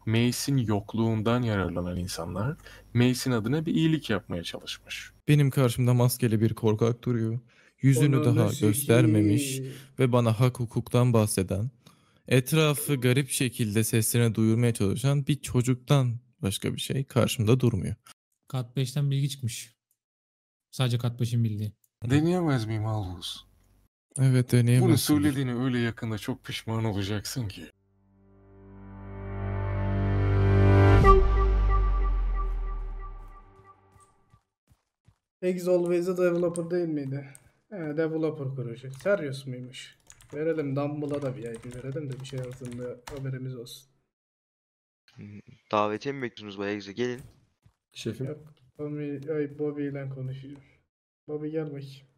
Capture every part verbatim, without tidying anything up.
Mace'in yokluğundan yararlanan insanlar Mace'in adına bir iyilik yapmaya çalışmış. Benim karşımda maskeli bir korkak duruyor. Yüzünü Ananı daha göstermemiş sikeyim. ve bana hak hukuktan bahseden, etrafı garip şekilde seslerini duyurmaya çalışan bir çocuktan başka bir şey karşımda durmuyor. Kat beşten bilgi çıkmış. Sadece kat beşin bildiği. Deneyemez miyim Alvus? Evet, Bunu deneyemezsin. söylediğine öyle yakında çok pişman olacaksın ki. Eggs Always a developer değil miydi? He, developer kurucu. Serious muymuş? Verelim Dumble'a da V I P verelim de bir şey yazdığında haberimiz olsun. Davetiye mi bekliyorsunuz bayağı güzel? Gelin. Şefim. Yok. Bobby, ay Bobby ile konuşacağım. Bobby gel bakayım.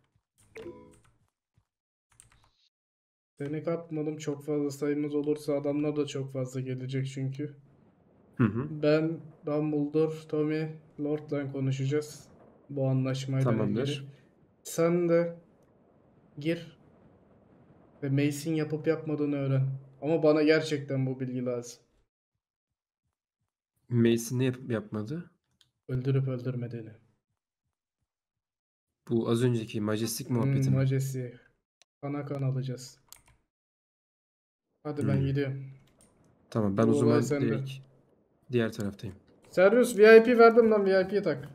Seni katmadım, çok fazla sayımız olursa adamlar da çok fazla gelecek çünkü. Hı hı. Ben, Dumbledore, Tommy, Lord'la konuşacağız. Bu anlaşmayla Tamamdır. ilgili. Sen de gir ve Mace'in yapıp yapmadığını öğren. Ama bana gerçekten bu bilgi lazım. Mason ne yapıp yapmadı? Öldürüp öldürmediğini. Bu az önceki Majestic Hmm, muhabbeti mi? Majesty. Kana kan alacağız. Hadi ben Hmm. gidiyorum. Tamam, ben Bu o olay zaman sende. direkt diğer taraftayım. Serious V I P verdim lan, V I P'ye tak.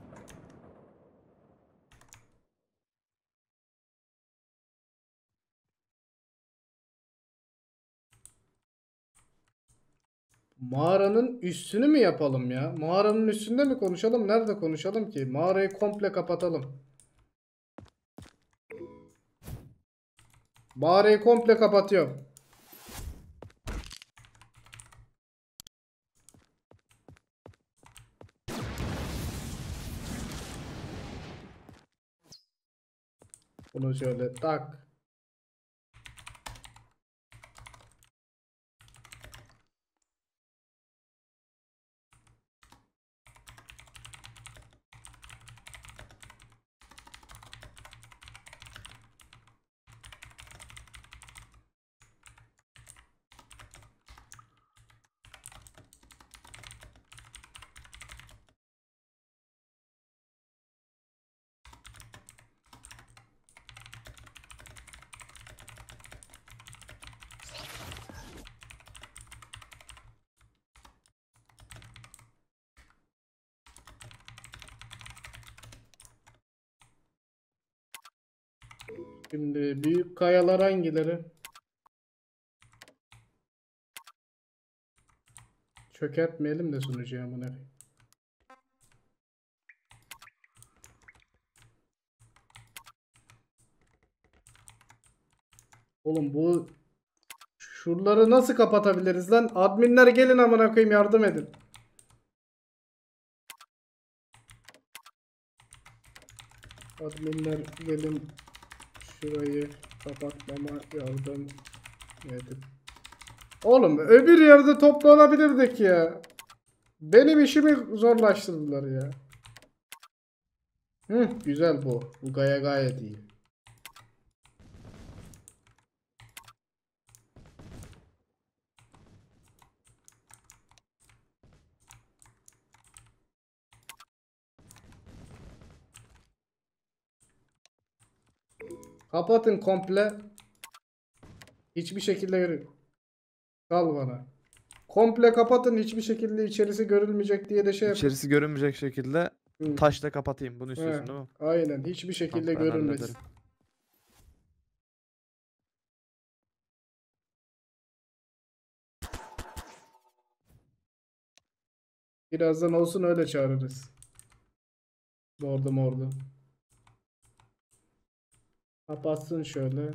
Mağaranın üstünü mü yapalım ya? Mağaranın üstünde mi konuşalım? Nerede konuşalım ki? Mağarayı komple kapatalım. Mağarayı komple kapatıyorum. Bunu şöyle tak. Şimdi büyük kayalar hangileri? Çökertmeyelim de sunucuya amına koyayım. Oğlum bu şuraları nasıl kapatabiliriz lan? Adminler gelin amına koyayım, yardım edin. Adminler gelin şurayı kapatmama yardım edin. Oğlum öbür yerde toplanabilirdik ya. Benim işimi zorlaştırdılar ya. Hı, güzel bu. Bu gaya gayet iyi. Kapatın komple. Hiçbir şekilde görün. Kal bana. Komple kapatın, hiçbir şekilde içerisi görülmeyecek diye de şey yapın. İçerisi görünmeyecek şekilde Hı. taşla kapatayım. Bunu istiyorsun He, değil mi? aynen, hiçbir şekilde Tamam, ben görülmesin. hallederim. Birazdan olsun, öyle çağırırız. Mordu mordu. Kapatsın şöyle.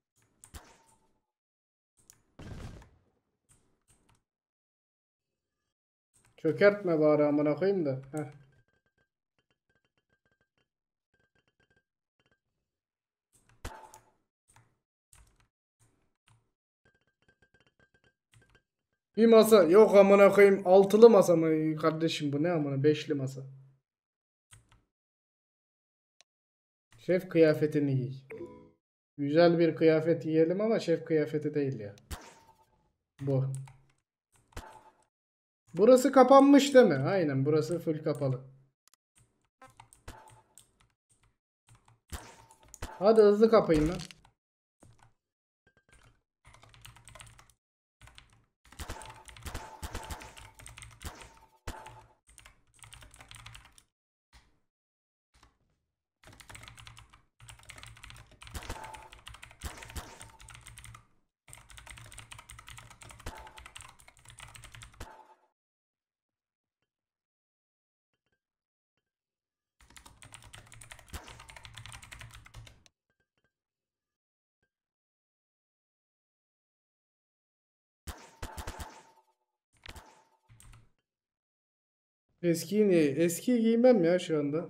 Çökertme bari amına koyayım da. Heh. Bir masa yok amına koyayım, altılı masa mı kardeşim, bu ne amına, beşli masa. Şef kıyafetini giy. Güzel bir kıyafet giyelim ama şef kıyafeti değil ya. Bu. Burası kapanmış değil mi? Aynen, burası full kapalı. Hadi hızlı kapayın lan. Eskiyi niye? Eskiyi giymem ya şu anda.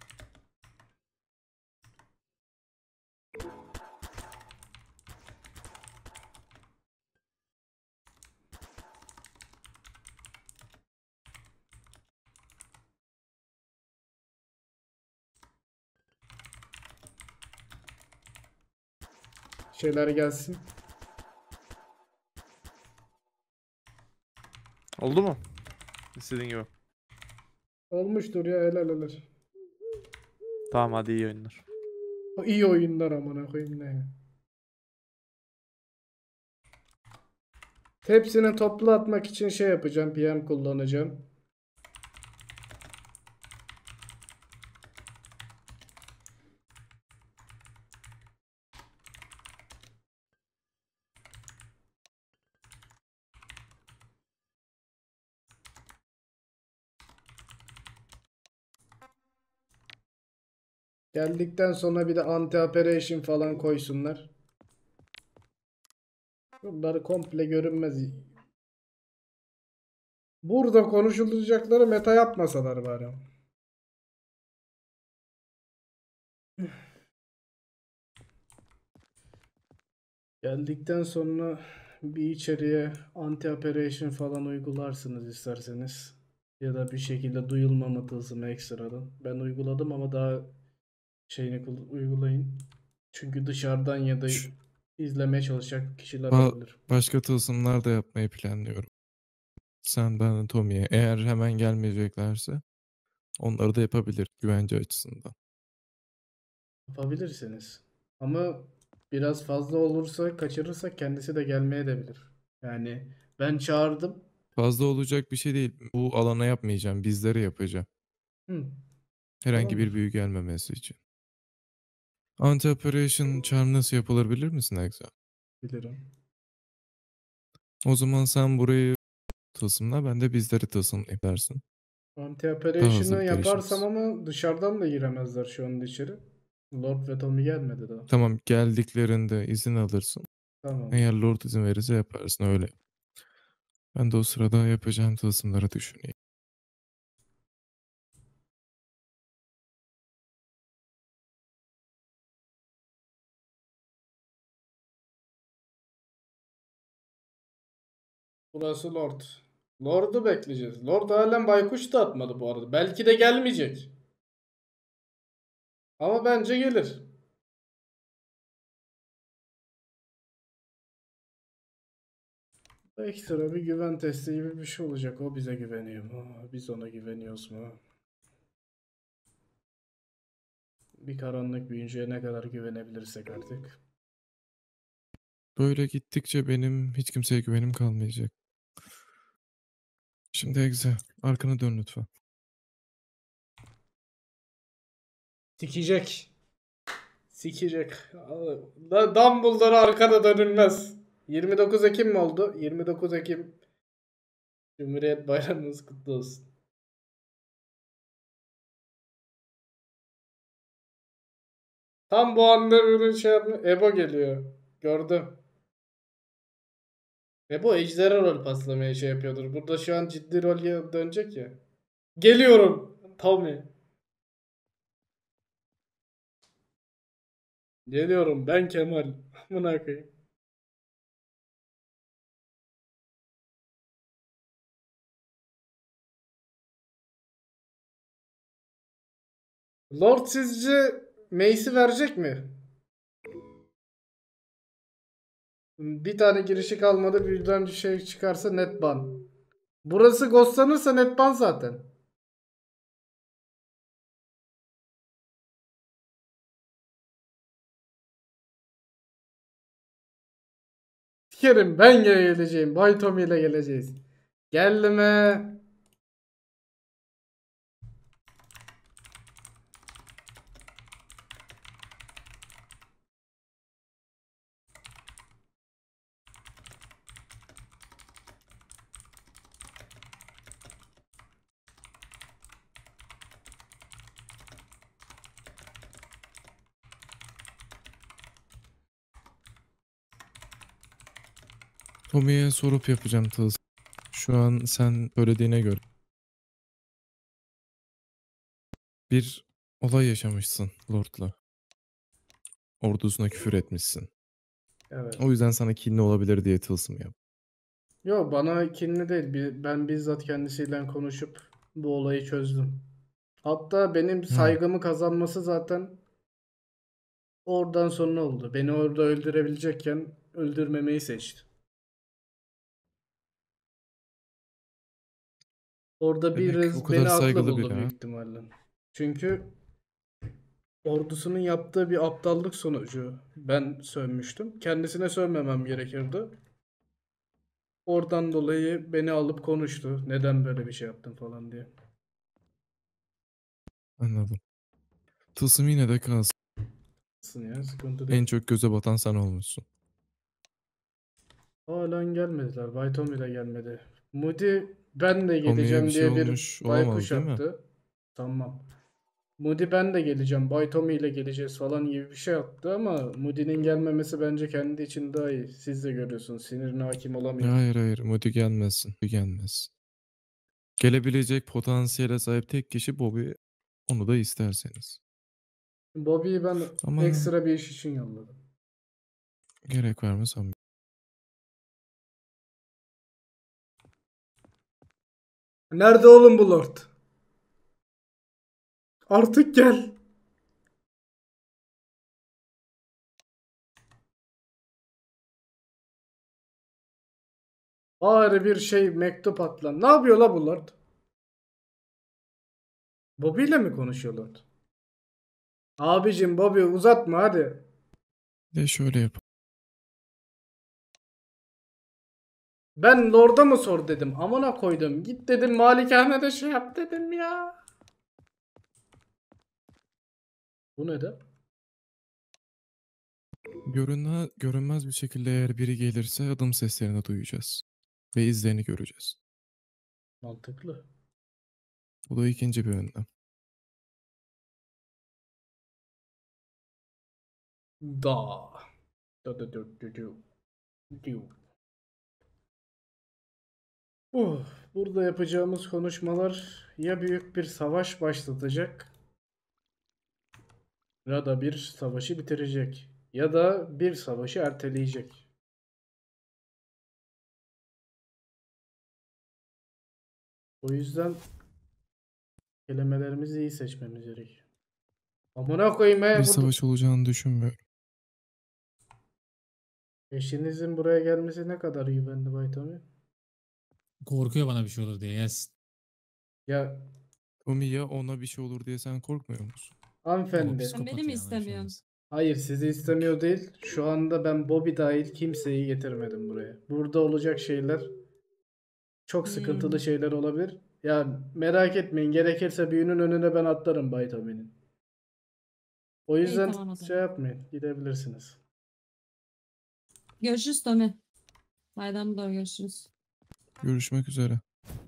Şeyler gelsin. Oldu mu? İstediğin gibi. Olmuştur ya, helal helal. Tamam hadi iyi oyunlar. İyi oyunlar amına koyayım ne ya. Hepsini toplu atmak için şey yapacağım. P M kullanacağım. Geldikten sonra bir de anti operation falan koysunlar. Bunları komple görünmez. Burada konuşulacakları meta yapmasalar bari. Geldikten sonra bir içeriye anti operation falan uygularsınız isterseniz. Ya da bir şekilde duyulmama tılsımı ekstradan. Ben uyguladım ama daha şeyini kul- uygulayın. Çünkü dışarıdan ya da Şu- izlemeye çalışacak kişiler Ba- olabilir. başka tılsımlar da yapmayı planlıyorum. Sen, ben, Tommy'ye. Eğer hemen gelmeyeceklerse onları da yapabilir güvence açısından. Yapabilirsiniz. Ama biraz fazla olursa, kaçırırsak kendisi de gelmeye de bilir. Yani ben çağırdım. Fazla olacak bir şey değil. Bu alana yapmayacağım. Bizlere yapacağım. Hı, Herhangi bir tamamdır. büyü gelmemesi için. Anti-operation charm nasıl yapılır bilir misin Exa? Bilirim. O zaman sen burayı tılsımla, ben de bizleri tılsımlayayım dersin. Anti Daha hızlı operation'ı biter yaparsam işimiz. ama dışarıdan da giremezler şu an içeri. Lord ve Tommy gelmedi daha. Tamam, geldiklerinde izin alırsın. Tamam. Eğer Lord izin verirse yaparsın öyle. Ben de o sırada yapacağım tılsımları düşüneyim. Burası Lord. Lord'u bekleyeceğiz. Lord halen baykuş da atmadı bu arada. Belki de gelmeyecek. Ama bence gelir. Ekstra bir güven testi gibi bir şey olacak. O bize güveniyor mu? Biz ona güveniyoruz mu? Bir karanlık büyünceye ne kadar güvenebilirsek artık. Böyle gittikçe benim hiç kimseye güvenim kalmayacak. Şimdi Egze, arkana dön lütfen. Sikecek. Sikecek. Da- Dumbledore arkada dönülmez. yirmi dokuz Ekim mi oldu? yirmi dokuz Ekim. Cumhuriyet Bayramınız kutlu olsun. Tam bu anda bir şey yapma. Ebo geliyor. Gördüm. Ebo ejderha rol paslamaya şey yapıyordur. Burada şu an ciddi rol ya- dönecek ya. Geliyorum. Tommy. Geliyorum. Ben Kemal. Amına koyayım. Lord sizce Mace'i verecek mi? Bir tane girişi kalmadı, birden şey çıkarsa net ban. Burası ghostlanırsa net ban zaten. Sikerim ben geleceğim. Bay Tommy ile geleceğiz. Gelme. Tommy'ye sorup yapacağım Tılsım. Şu an sen söylediğine göre bir olay yaşamışsın Lord'la. Ordusuna küfür etmişsin. Evet. O yüzden sana kinli olabilir diye tılsım yap. Yo bana kinli değil. Bi- Ben bizzat kendisiyle konuşup bu olayı çözdüm. Hatta benim saygımı kazanması zaten oradan sonra oldu. Beni orada öldürebilecekken öldürmemeyi seçti. Orada Demek biraz o kadar beni haklı saygılı buldu biri ha. büyük ihtimalle. Çünkü ordusunun yaptığı bir aptallık sonucu ben sövmüştüm. Kendisine sövmemem gerekirdi. Oradan dolayı beni alıp konuştu. Neden böyle bir şey yaptın falan diye. Anladım. Tılsım yine de kalsın. Ya sıkıntı değil. En çok göze batan sen olmuşsun. Halen gelmediler. Bay Tommy de gelmedi. Moody ben de Tommy'ye geleceğim bir şey diye bir olmuş baykuş olamaz değil mi? attı. Tamam. Moody ben de geleceğim. Bay Tommy ile geleceğiz falan gibi bir şey attı ama Moody'nin gelmemesi bence kendi için daha iyi. Siz de görüyorsunuz. Sinirine hakim olamıyor. Hayır hayır Moody gelmesin. Moody gelmez. Gelebilecek potansiyele sahip tek kişi Bobby. Onu da isterseniz. Bobby'yi ben Ama ekstra bir iş için yolladım. gerek var mı sanmıyorum. Nerede oğlum bu lord? Artık gel. Bari bir şey mektup at lan. Ne yapıyor la bu lord? Bobby ile mi konuşuyor lord? Abicim Bobby uzatma hadi. De şöyle yap. Ben Lord'a mı sor dedim. Amına koydum. Git dedim malikanede şey yap dedim ya. Bu ne de? Görünme, görünmez bir şekilde eğer biri gelirse adım seslerini duyacağız. Ve izlerini göreceğiz. Mantıklı. Bu da ikinci bir önlem. Da. Da da da da da. Diu. Uh, burada yapacağımız konuşmalar ya büyük bir savaş başlatacak ya da bir savaşı bitirecek ya da bir savaşı erteleyecek. O yüzden kelimelerimizi iyi seçmemiz gerekiyor. Amına koyayım he Bir burada. savaş olacağını düşünmüyorum. Eşinizin buraya gelmesi ne kadar iyi bende Bay Tommy? Korkuyor bana bir şey olur diye. Yes. Ya Tommy ya ona bir şey olur diye sen korkmuyor musun? O hanımefendi. psikopat beni mi ya, bana bir şey istemiyorsun? olmaz. Hayır sizi istemiyor değil. Şu anda ben Bobby dahil kimseyi getirmedim buraya. Burada olacak şeyler çok sıkıntılı Hmm. şeyler olabilir. Ya merak etmeyin gerekirse büyünün önüne ben atlarım Bay Tommy'nin. O yüzden tamam o zaman. şey yapmayın gidebilirsiniz. Görüşürüz Tommy. Bayram doğru görüşürüz. Görüşmek üzere.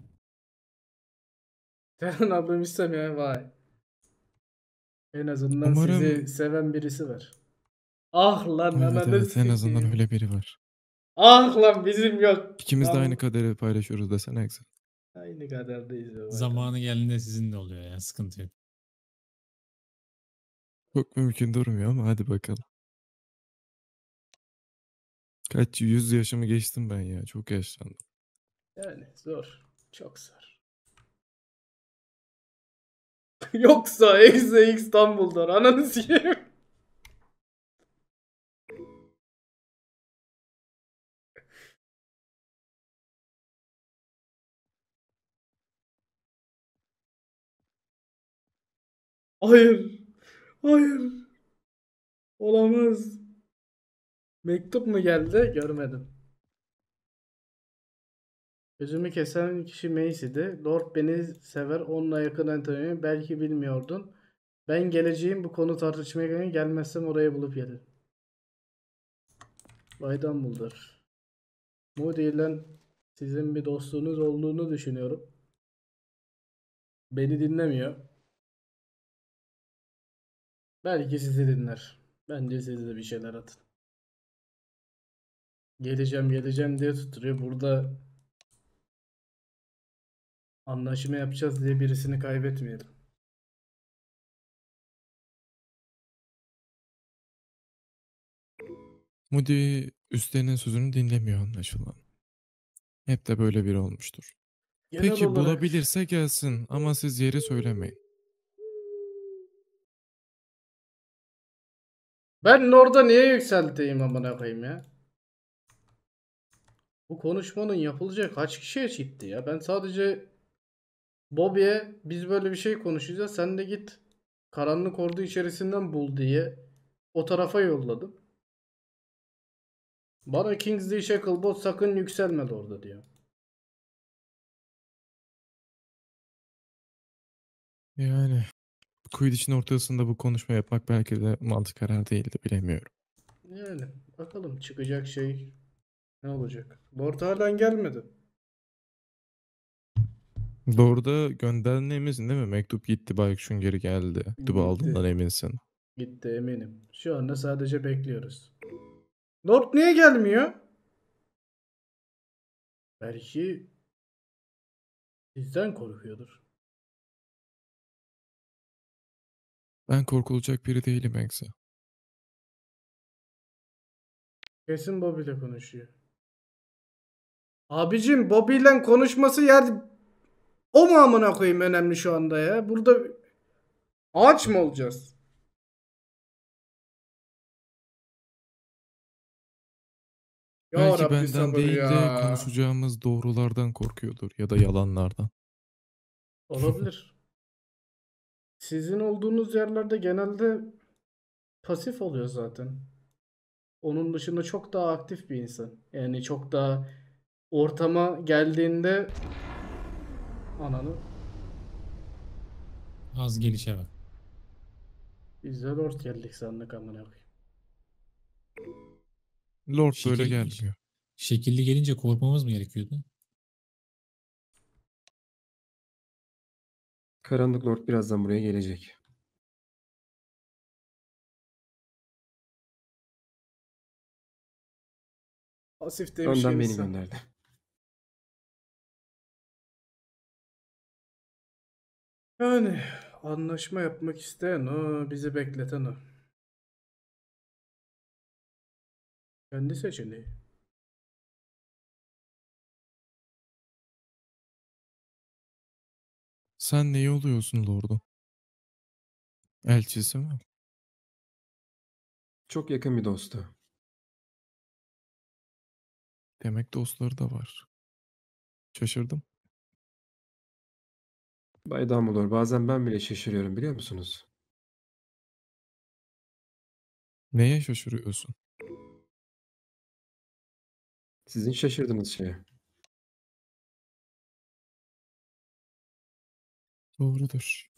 Seren ablam istemiyor vay. En azından Umarım- sizi seven birisi var. Ah lan Evet ananı evet en azından sikeyim. öyle biri var. Ah lan bizim yok. İkimiz de Lan- aynı kaderi paylaşıyoruz desene Excel. Aynı kaderdeyiz. be Bay Zamanı geldiğinde sizin de oluyor ya. Sıkıntı yok. Çok mümkün durmuyor ama hadi bakalım. Kaç yüz yaşımı geçtim ben ya. Çok yaşlandım. Tommy. Yani zor. Çok zor. Yoksa Exe İstanbul'dan ananı sikeyim. Hayır. Hayır. Olamaz. Mektup mu geldi? Görmedim. Gözümü kesen kişi Macy'di. Lord beni sever. Onunla yakın Anthony. Belki bilmiyordun. Ben geleceğim bu konu tartışmaya gelmezsem oraya bulup yedim. Bay Dumbledore. Moody ile sizin bir dostluğunuz olduğunu düşünüyorum. Beni dinlemiyor. Belki sizi dinler. Bence siz de bir şeyler atın. Geleceğim geleceğim diye tutturuyor. Burada anlaşma yapacağız diye birisini kaybetmeyelim. Moody üstlerinin sözünü dinlemiyor anlaşılan. Hep de böyle biri olmuştur. Genel Peki olarak bulabilirse gelsin ama siz yeri söylemeyin. ben orada niye yükselteyim amına koyayım ya? Bu konuşmanın yapılacak kaç kişiye çıktı ya? Ben sadece Bobby'ye biz böyle bir şey konuşacağız. Sen de git karanlık ordu içerisinden bul diye o tarafa yolladım. Bana Kingsley Shacklebolt sakın yükselme orada diyor. Yani Quidditch'in ortasında bu konuşma yapmak belki de mantık karar değildi, bilemiyorum. Yani bakalım çıkacak şey ne olacak? Lord halen gelmedi. Doğru da gönderdiğine eminsin değil mi? Mektup gitti, Baykuş'un geri geldi. Mektubu aldığından Gitti. eminsin. Gitti eminim. Şu anda sadece bekliyoruz. Lord niye gelmiyor? Belki bizden korkuyordur. Ben korkulacak biri değilim Exe. Kesin Bobby ile konuşuyor. Abicim Bobby ile konuşması yer o mu amına koyayım önemli şu anda ya? Burada ağaç mı olacağız? Ya Belki Rabbi benden sabır değil de ya. konuşacağımız doğrulardan korkuyordur ya da yalanlardan. Olabilir. Sizin olduğunuz yerlerde genelde pasif oluyor zaten. Onun dışında çok daha aktif bir insan. Yani çok daha ortama geldiğinde ananı Az gelişe bak. biz de Lord geldik sandık amına koyayım. Lord böyle Şekil, gelmiyor. şekilli gelince korkmamız mı gerekiyordu? Karanlık Lord birazdan buraya gelecek. Pasif demiş Ondan beni insan. gönderdi. Yani anlaşma yapmak isteyen o, bizi bekleten o. Kendi seçeneği. Sen neyi oluyorsun Lord'un? Elçisi mi? Çok yakın bir dostu. Demek dostları da var. Şaşırdım. Bay Dumbledore, bazen ben bile şaşırıyorum, biliyor musunuz? Neye şaşırıyorsun? Sizin şaşırdığınız şeye. Doğrudur.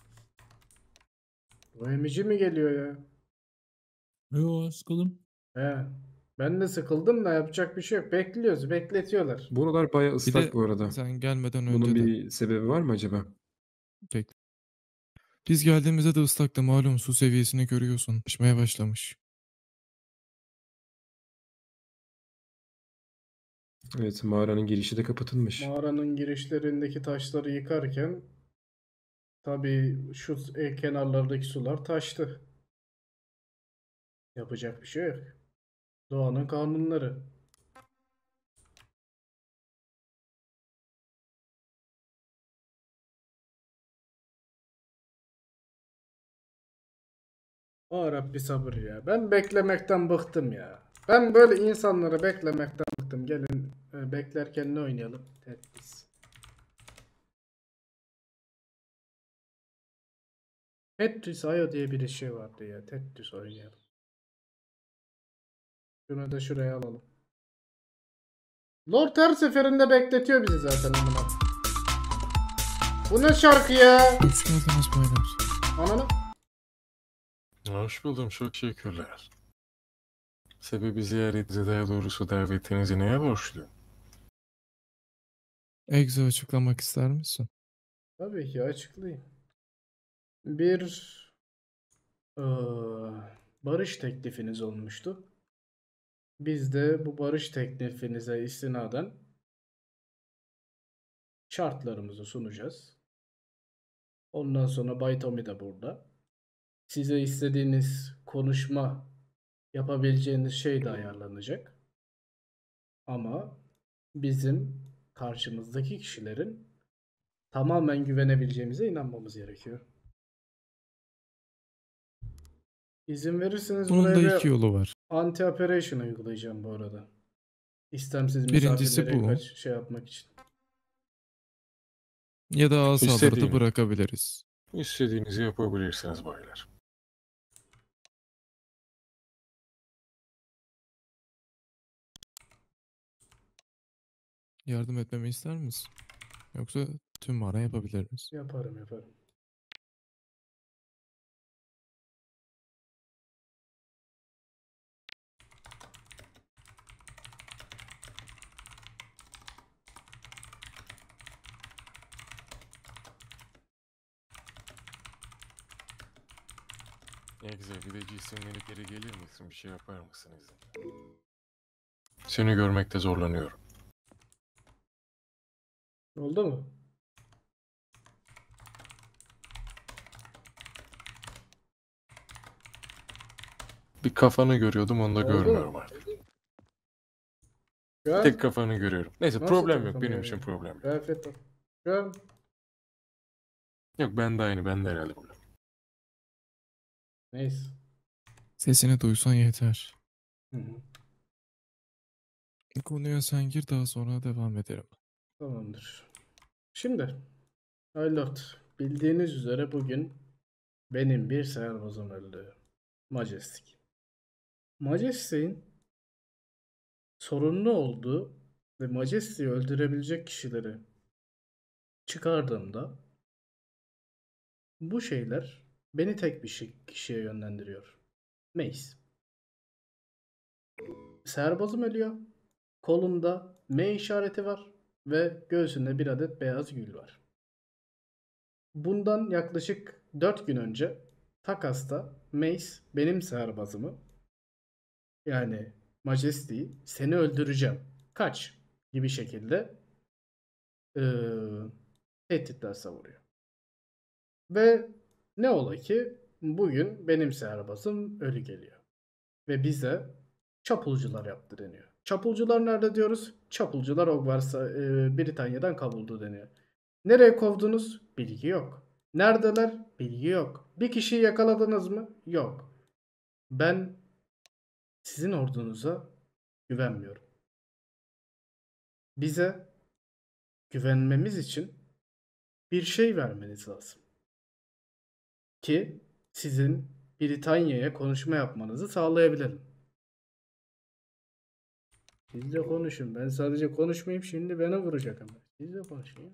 Bu emici mi geliyor ya? Yo, sıkıldım. He. Ben de sıkıldım da yapacak bir şey yok. Bekliyoruz. Bekletiyorlar. Buralar bayağı Bir ıslak de bu arada. sen gelmeden Bunun önce de bir sebebi var mı acaba? pek. Biz geldiğimizde de ıslaktı, malum, su seviyesini görüyorsun. Taşmaya başlamış. Evet, mağaranın girişi de kapatılmış. Mağaranın girişlerindeki taşları yıkarken tabii şu e, kenarlardaki sular taştı. Yapacak bir şey yok. Doğanın kanunları. O Rabbi sabır ya. Ben beklemekten bıktım ya. Ben böyle insanları beklemekten bıktım. Gelin e, beklerken ne oynayalım? Tetris. Tetris I O diye bir şey vardı ya. Tetris oynayalım. Şunu da şuraya alalım. Lord her seferinde bekletiyor bizi zaten amına. Bu ne şarkı ya? Hoş geldiniz beyler. Ananı. Hoş buldum. Çok teşekkürler. Sebebi ziyaretinize, daha doğrusu davetinizi neye borçluyum? Egzo açıklamak ister misin? Tabii ki açıklayayım. Bir eee, barış teklifiniz olmuştu. Biz de bu barış teklifinize istinaden şartlarımızı sunacağız. Ondan sonra Bay Tommy de burada. Size istediğiniz konuşma yapabileceğiniz şey de ayarlanacak. Ama bizim karşımızdaki kişilerin tamamen güvenebileceğimize inanmamız gerekiyor. İzin verirseniz Bunun buraya da iki bir yolu var. anti-operation uygulayacağım bu arada. İstemsiz Birincisi misafirleri bu. kaç şey yapmak için. Ya da ağ saldırıda İstediğini. bırakabiliriz. İstediğinizi yapabilirsiniz baylar. Yardım etmemi ister misin? Yoksa tüm ara yapabiliriz. Yaparım yaparım. Egze, bir de cisimlenip geri gelir misin? Bir şey yapar mısın izin? Seni görmekte zorlanıyorum. Oldu mu? Bir kafanı görüyordum, onu da Oldu görmüyorum mu? artık. Şu an Tek kafanı görüyorum. Neyse, nasıl problem yok. takım Benim yani? için problem yok. Kıyafet bak. Şu an Yok, ben de aynı. Ben de herhalde problem. neyse. Sesini duysan yeter. Hı hı. Konuya sen gir, daha sonra devam ederim. Tamamdır. Şimdi Lord, bildiğiniz üzere bugün benim bir serbazım öldü. Majestic. Majestic'in sorunlu olduğu ve Majestic'i öldürebilecek kişileri çıkardığımda bu şeyler beni tek bir şey, kişiye yönlendiriyor. Mace. Serbazım ölüyor. Kolunda M işareti var ve göğsünde bir adet beyaz gül var. Bundan yaklaşık dört gün önce takasta Mace benim serbazımı, yani Majesty'yi, seni öldüreceğim, kaç gibi şekilde eee tehditler savuruyor. Ve ne ola ki bugün benim serbazım ölü geliyor. Ve bize çapulcular yaptı deniyor. Çapulcular nerede diyoruz? Çapulcular Hogwarts'a e, Britanya'dan kovuldu deniyor. Nereye kovdunuz? Bilgi yok. Neredeler? Bilgi yok. Bir kişiyi yakaladınız mı? Yok. Ben sizin ordunuza güvenmiyorum. Bize güvenmemiz için bir şey vermeniz lazım. Ki sizin Britanya'ya konuşma yapmanızı sağlayabilirim. Siz de konuşun. Ben sadece konuşmayayım, şimdi beni vuracak ama. Siz de konuşun.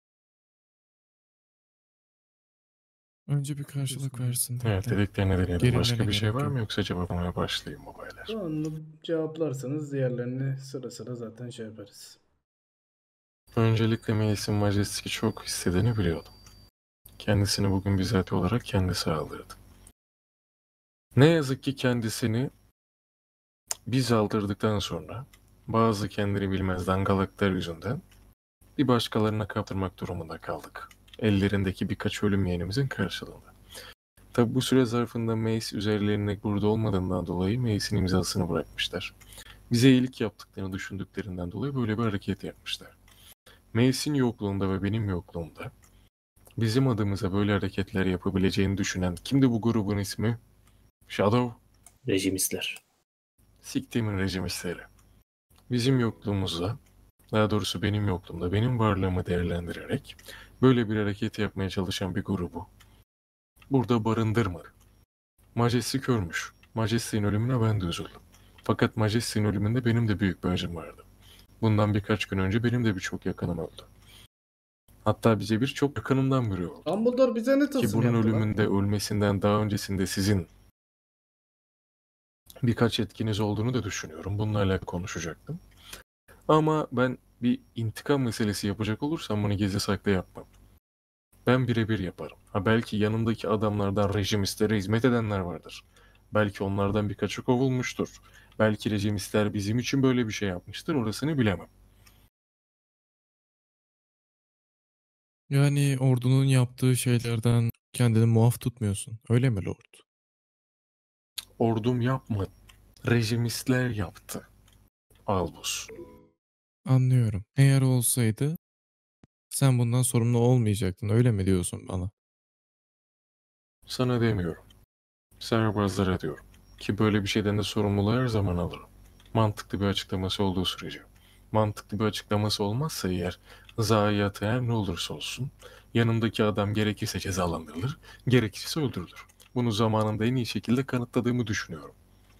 Önce bir karşılık versin. Evet, bekle. dediklerine deneyelim. Gerilmene Başka bir şey gerek var yok. mı, yoksa cevaplamaya başlayayım mı baylar? Onu cevaplarsanız diğerlerini sıra sıra zaten şey yaparız. Öncelikle Mace'in Majestic'i çok istediğini biliyordum. Kendisini bugün bizzat olarak kendisi aldırdı. Ne yazık ki kendisini biz aldırdıktan sonra bazı kendini bilmez dangalaklar yüzünden bir başkalarına kaptırmak durumunda kaldık. Ellerindeki birkaç ölüm yeğenimizin karşılığında. Tabi bu süre zarfında Mace üzerlerinde burada olmadığından dolayı Mace'in imzasını bırakmışlar. Bize iyilik yaptıklarını düşündüklerinden dolayı böyle bir hareket yapmışlar. Mace'in yokluğunda ve benim yokluğumda bizim adımıza böyle hareketler yapabileceğini düşünen kimdi bu grubun ismi? Shadow? Rejimistler. Siktimin rejimistleri. Bizim yokluğumuzda, daha doğrusu benim yokluğumda benim varlığımı değerlendirerek böyle bir hareket yapmaya çalışan bir grubu burada barındırmadı. Majestic ölmüş. Majestic'in ölümüne ben de üzüldüm. Fakat Majestic'in ölümünde benim de büyük bir acım vardı. Bundan birkaç gün önce benim de birçok yakınım öldü. Hatta bize birçok yakınımdan biri oldu. Dumbledore bize ne Ki tılsım bunun yaptı lan? ölümünde, ölmesinden daha öncesinde sizin birkaç etkiniz olduğunu da düşünüyorum. Bununla alakalı konuşacaktım. Ama ben bir intikam meselesi yapacak olursam bunu gizli saklı yapmam. Ben birebir yaparım. Ha belki yanımdaki adamlardan rejimistlere hizmet edenler vardır. Belki onlardan birkaçı kovulmuştur. Belki rejimistler bizim için böyle bir şey yapmıştır. Orasını bilemem. Yani ordunun yaptığı şeylerden kendini muaf tutmuyorsun. Öyle mi Lord? Ordum yapmadı. Rejimistler yaptı. Albus. Anlıyorum. Eğer olsaydı sen bundan sorumlu olmayacaktın. Öyle mi diyorsun bana? Sana demiyorum. Serbazlara diyorum. Ki böyle bir şeyden de sorumluluğu her zaman alırım. Mantıklı bir açıklaması olduğu sürece. Mantıklı bir açıklaması olmazsa eğer zayiatı her ne olursa olsun yanımdaki adam gerekirse cezalandırılır, gerekirse öldürülür. Bunu zamanında en iyi şekilde kanıtladığımı düşünüyorum.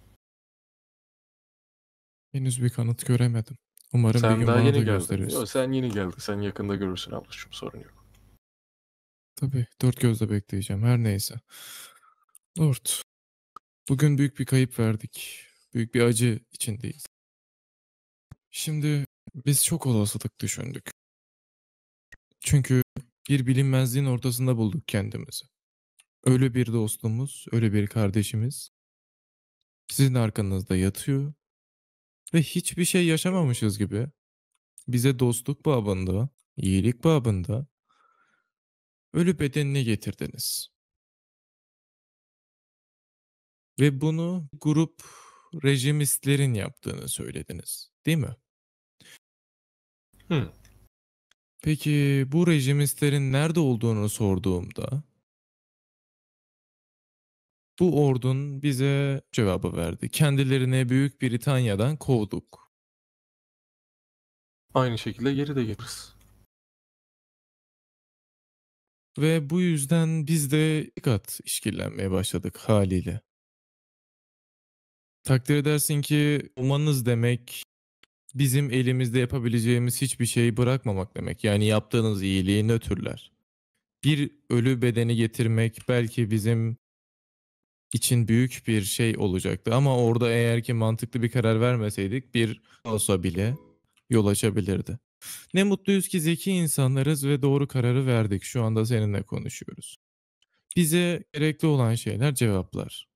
Henüz bir kanıt göremedim. Umarım bir Sen gün daha bana da yeni geldin. gösterirsin. Yok, sen yeni geldin. Sen yakında görürsün ablacığım, sorun yok. Tabii dört gözle bekleyeceğim. Her neyse. Lord, bugün büyük bir kayıp verdik. Büyük bir acı içindeyiz. Şimdi biz çok olasılık düşündük. Çünkü bir bilinmezliğin ortasında bulduk kendimizi. Öyle bir dostumuz, öyle bir kardeşimiz sizin arkanızda yatıyor ve hiçbir şey yaşamamışız gibi bize dostluk babında, iyilik babında ölü bedenini getirdiniz. Ve bunu grup rejimistlerin yaptığını söylediniz, değil mi? Hı. Peki bu rejimistlerin nerede olduğunu sorduğumda bu ordun bize cevabı verdi. Kendilerini Büyük Britanya'dan kovduk. Aynı şekilde geri de geliriz. Ve bu yüzden biz de dikkat işkillenmeye başladık haliyle. Takdir edersin ki olmanız demek bizim elimizde yapabileceğimiz hiçbir şeyi bırakmamak demek. Yani yaptığınız iyiliği nötrler. Bir ölü bedeni getirmek belki bizim için büyük bir şey olacaktı. Ama orada eğer ki mantıklı bir karar vermeseydik bir olsa bile yol açabilirdi. Ne mutluyuz ki zeki insanlarız ve doğru kararı verdik. Şu anda seninle konuşuyoruz. Bize gerekli olan şeyler cevaplar.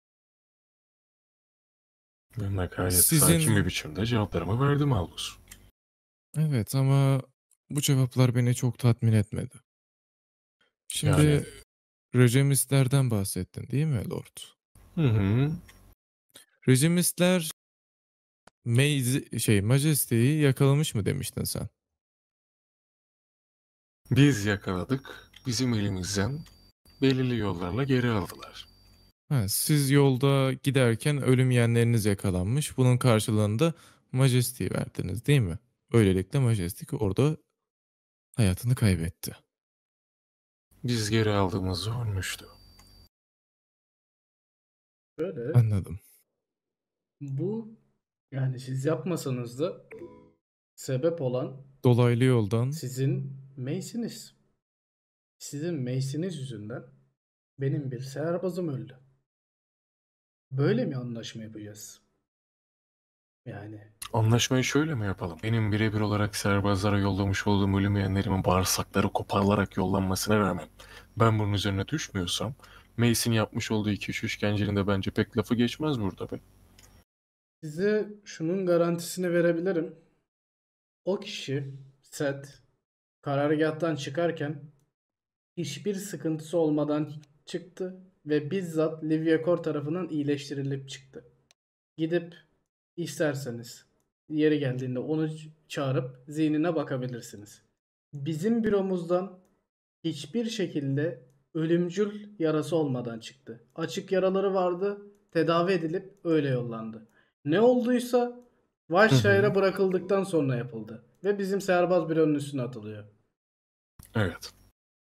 Ben de gayet Sizin... sakin bir biçimde cevaplarımı verdim Albus. Evet ama bu cevaplar beni çok tatmin etmedi. Şimdi Yani- rejimistlerden bahsettin değil mi Lord? Hı hı. Rejimistler Maze, şey Majesty'yi yakalamış mı demiştin sen? Biz yakaladık. Bizim elimizden belirli yollarla geri aldılar. Ha, siz yolda giderken ölüm yeğenleriniz yakalanmış. Bunun karşılığında Majesty'yi verdiniz değil mi? Böylelikle Majesty orada hayatını kaybetti. Biz geri aldığımızda ölmüştü. Böyle Anladım. bu, yani siz yapmasanız da sebep olan Dolaylı yoldan sizin Mace'iniz. Sizin Mace'iniz yüzünden benim bir seherbazım öldü. Böyle mi anlaşma yapacağız? Yani Anlaşmayı şöyle mi yapalım? Benim birebir olarak serbazlara yollamış olduğum ölüm yeğenlerimin bağırsakları koparılarak yollanmasına rağmen ben bunun üzerine düşmüyorsam Mace'in yapmış olduğu iki üç işkencenin de bence pek lafı geçmez burada be. size şunun garantisini verebilirim. O kişi Seth karargâhtan çıkarken hiçbir sıkıntısı olmadan çıktı ve bizzat Livia Core tarafından iyileştirilip çıktı. Gidip isterseniz yeri geldiğinde onu çağırıp zihnine bakabilirsiniz. Bizim büromuzdan hiçbir şekilde ölümcül yarası olmadan çıktı. Açık yaraları vardı, tedavi edilip öyle yollandı. Ne olduysa Wildshire'a bırakıldıktan sonra yapıldı ve bizim serbaz büronun üstüne atılıyor. Evet.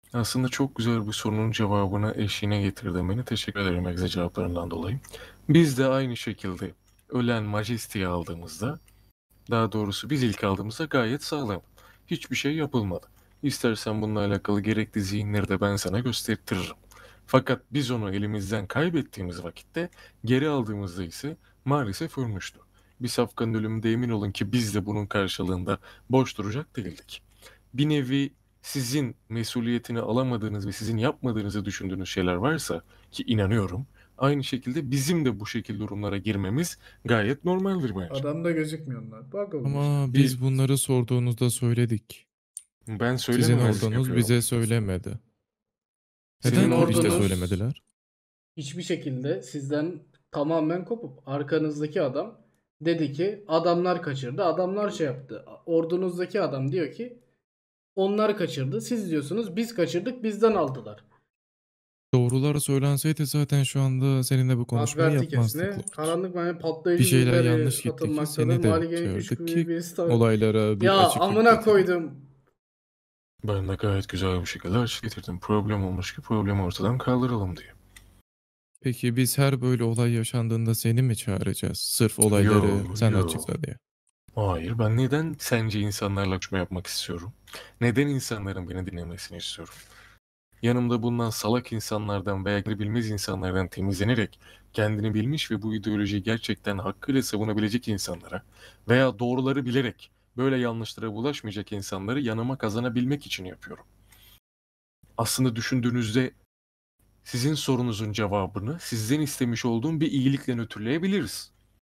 Aslında çok güzel bir sorunun cevabını eşiğine getirdin beni. Teşekkür ederim egze cevaplarından dolayı. Biz de aynı şekilde ölen Majeste'yi aldığımızda, daha doğrusu biz ilk aldığımızda gayet sağlam. Hiçbir şey yapılmadı. İstersen bununla alakalı gerekli zihinleri de ben sana göstertiririm. Fakat biz onu elimizden kaybettiğimiz vakitte, geri aldığımızda ise maalesef ölmüştü. Bir safkanın ölümünde emin olun ki biz de bunun karşılığında boş duracak değildik. Bir nevi sizin mesuliyetini alamadığınız ve sizin yapmadığınızı düşündüğünüz şeyler varsa, ki inanıyorum, aynı şekilde bizim de bu şekilde durumlara girmemiz gayet normaldir bence. Adamda gözükmüyor onlar. Bak oğlum işte. Ama biz bunları sorduğunuzda söyledik. Ben Sizin söylememezlik ordunuz yapıyorum. bize söylemedi. Senin Neden ordunuz- Twitch'te söylemediler? Hiçbir şekilde sizden tamamen kopup arkanızdaki adam dedi ki adamlar kaçırdı. Adamlar şey yaptı. Ordunuzdaki adam diyor ki onlar kaçırdı. Siz diyorsunuz biz kaçırdık, bizden aldılar. Doğrular söylenseydi zaten şu anda seninle bu konuşmayı Adverti yapmazdık. kesne, Lord. karanlık mani patlayıcı Bir şeyler zırhları yanlış gitti ki atılmaktadır. seni de Malige'nin üç çağırdık büyük ki bir sta- olaylara bir Ya açıklık amına getirelim. koydum. Ben de gayet güzel bir şekilde açık getirdim. Problem olmuş ki problemi ortadan kaldıralım diye. Peki biz her böyle olay yaşandığında seni mi çağıracağız? Sırf olayları Yo, sen yo. açıkla diye. Hayır, ben neden sence insanlarla konuşma yapmak istiyorum? Neden insanların beni dinlemesini istiyorum? Yanımda bulunan salak insanlardan veya bilmez insanlardan temizlenerek kendini bilmiş ve bu ideolojiyi gerçekten hakkıyla savunabilecek insanlara veya doğruları bilerek böyle yanlışlara bulaşmayacak insanları yanıma kazanabilmek için yapıyorum. Aslında düşündüğünüzde sizin sorunuzun cevabını sizden istemiş olduğum bir iyilikle nötrleyebiliriz.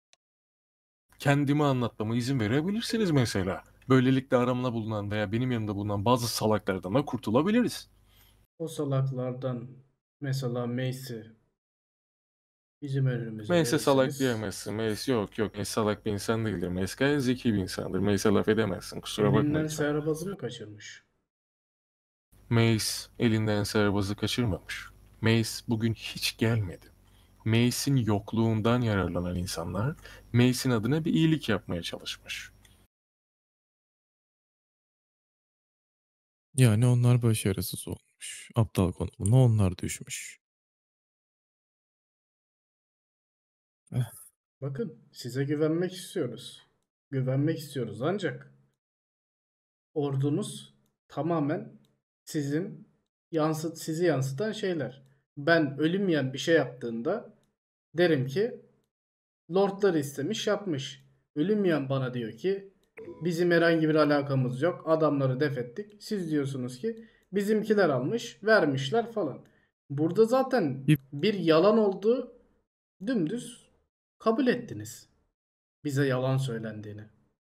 Kendimi anlatmama izin verebilirsiniz mesela. Böylelikle aramda bulunan veya benim yanımda bulunan bazı salaklardan da kurtulabiliriz. O salaklardan mesela Mace'i bizim önümüze Mace salak verirseniz diyemezsin. Mace yok yok. Mace salak bir insan değildir. Mace gayet zeki bir insandır. Mace'e laf edemezsin. Kusura bakma elinden lütfen. serbazı mı kaçırmış? Mace elinden serbazı kaçırmamış. Mace bugün hiç gelmedi. Mace'in yokluğundan yararlanan insanlar Mace'in adına bir iyilik yapmaya çalışmış. Yani onlar başarısız olmuş. Aptal konumuna onlar düşmüş. Bakın size güvenmek istiyoruz. Güvenmek istiyoruz ancak ordunuz tamamen sizin yansıt sizi yansıtan şeyler. Ben ölümyen bir şey yaptığında derim ki lordlar istemiş yapmış. Ölümyen bana diyor ki bizim herhangi bir alakamız yok. Adamları def ettik. Siz diyorsunuz ki bizimkiler almış vermişler falan. Burada zaten Bir- bir yalan olduğu dümdüz kabul ettiniz. Bize yalan söylendiğini.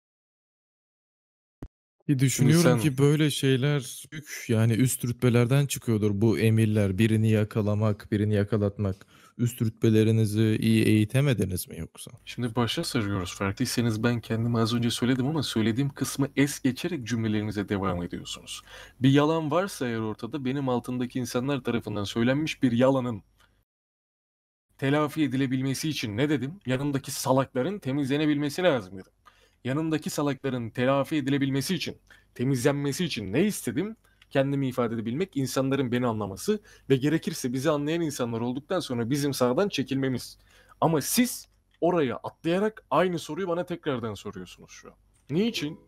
Bir düşünüyorum sen- ki böyle şeyler büyük yani üst rütbelerden çıkıyordur bu emirler. Birini yakalamak, birini yakalatmak. Üst rütbelerinizi iyi eğitemediniz mi yoksa? Şimdi başa sarıyoruz. Farklıysanız ben kendimi az önce söyledim ama söylediğim kısmı es geçerek cümlelerinize devam ediyorsunuz. Bir yalan varsa eğer ortada benim altındaki insanlar tarafından söylenmiş bir yalanın telafi edilebilmesi için ne dedim? Yanımdaki salakların temizlenebilmesi lazım dedim. Yanımdaki salakların telafi edilebilmesi için, temizlenmesi için ne istedim? Kendimi ifade edebilmek, insanların beni anlaması ve gerekirse bizi anlayan insanlar olduktan sonra bizim sahadan çekilmemiz. Ama siz oraya atlayarak aynı soruyu bana tekrardan soruyorsunuz şu an. Niçin?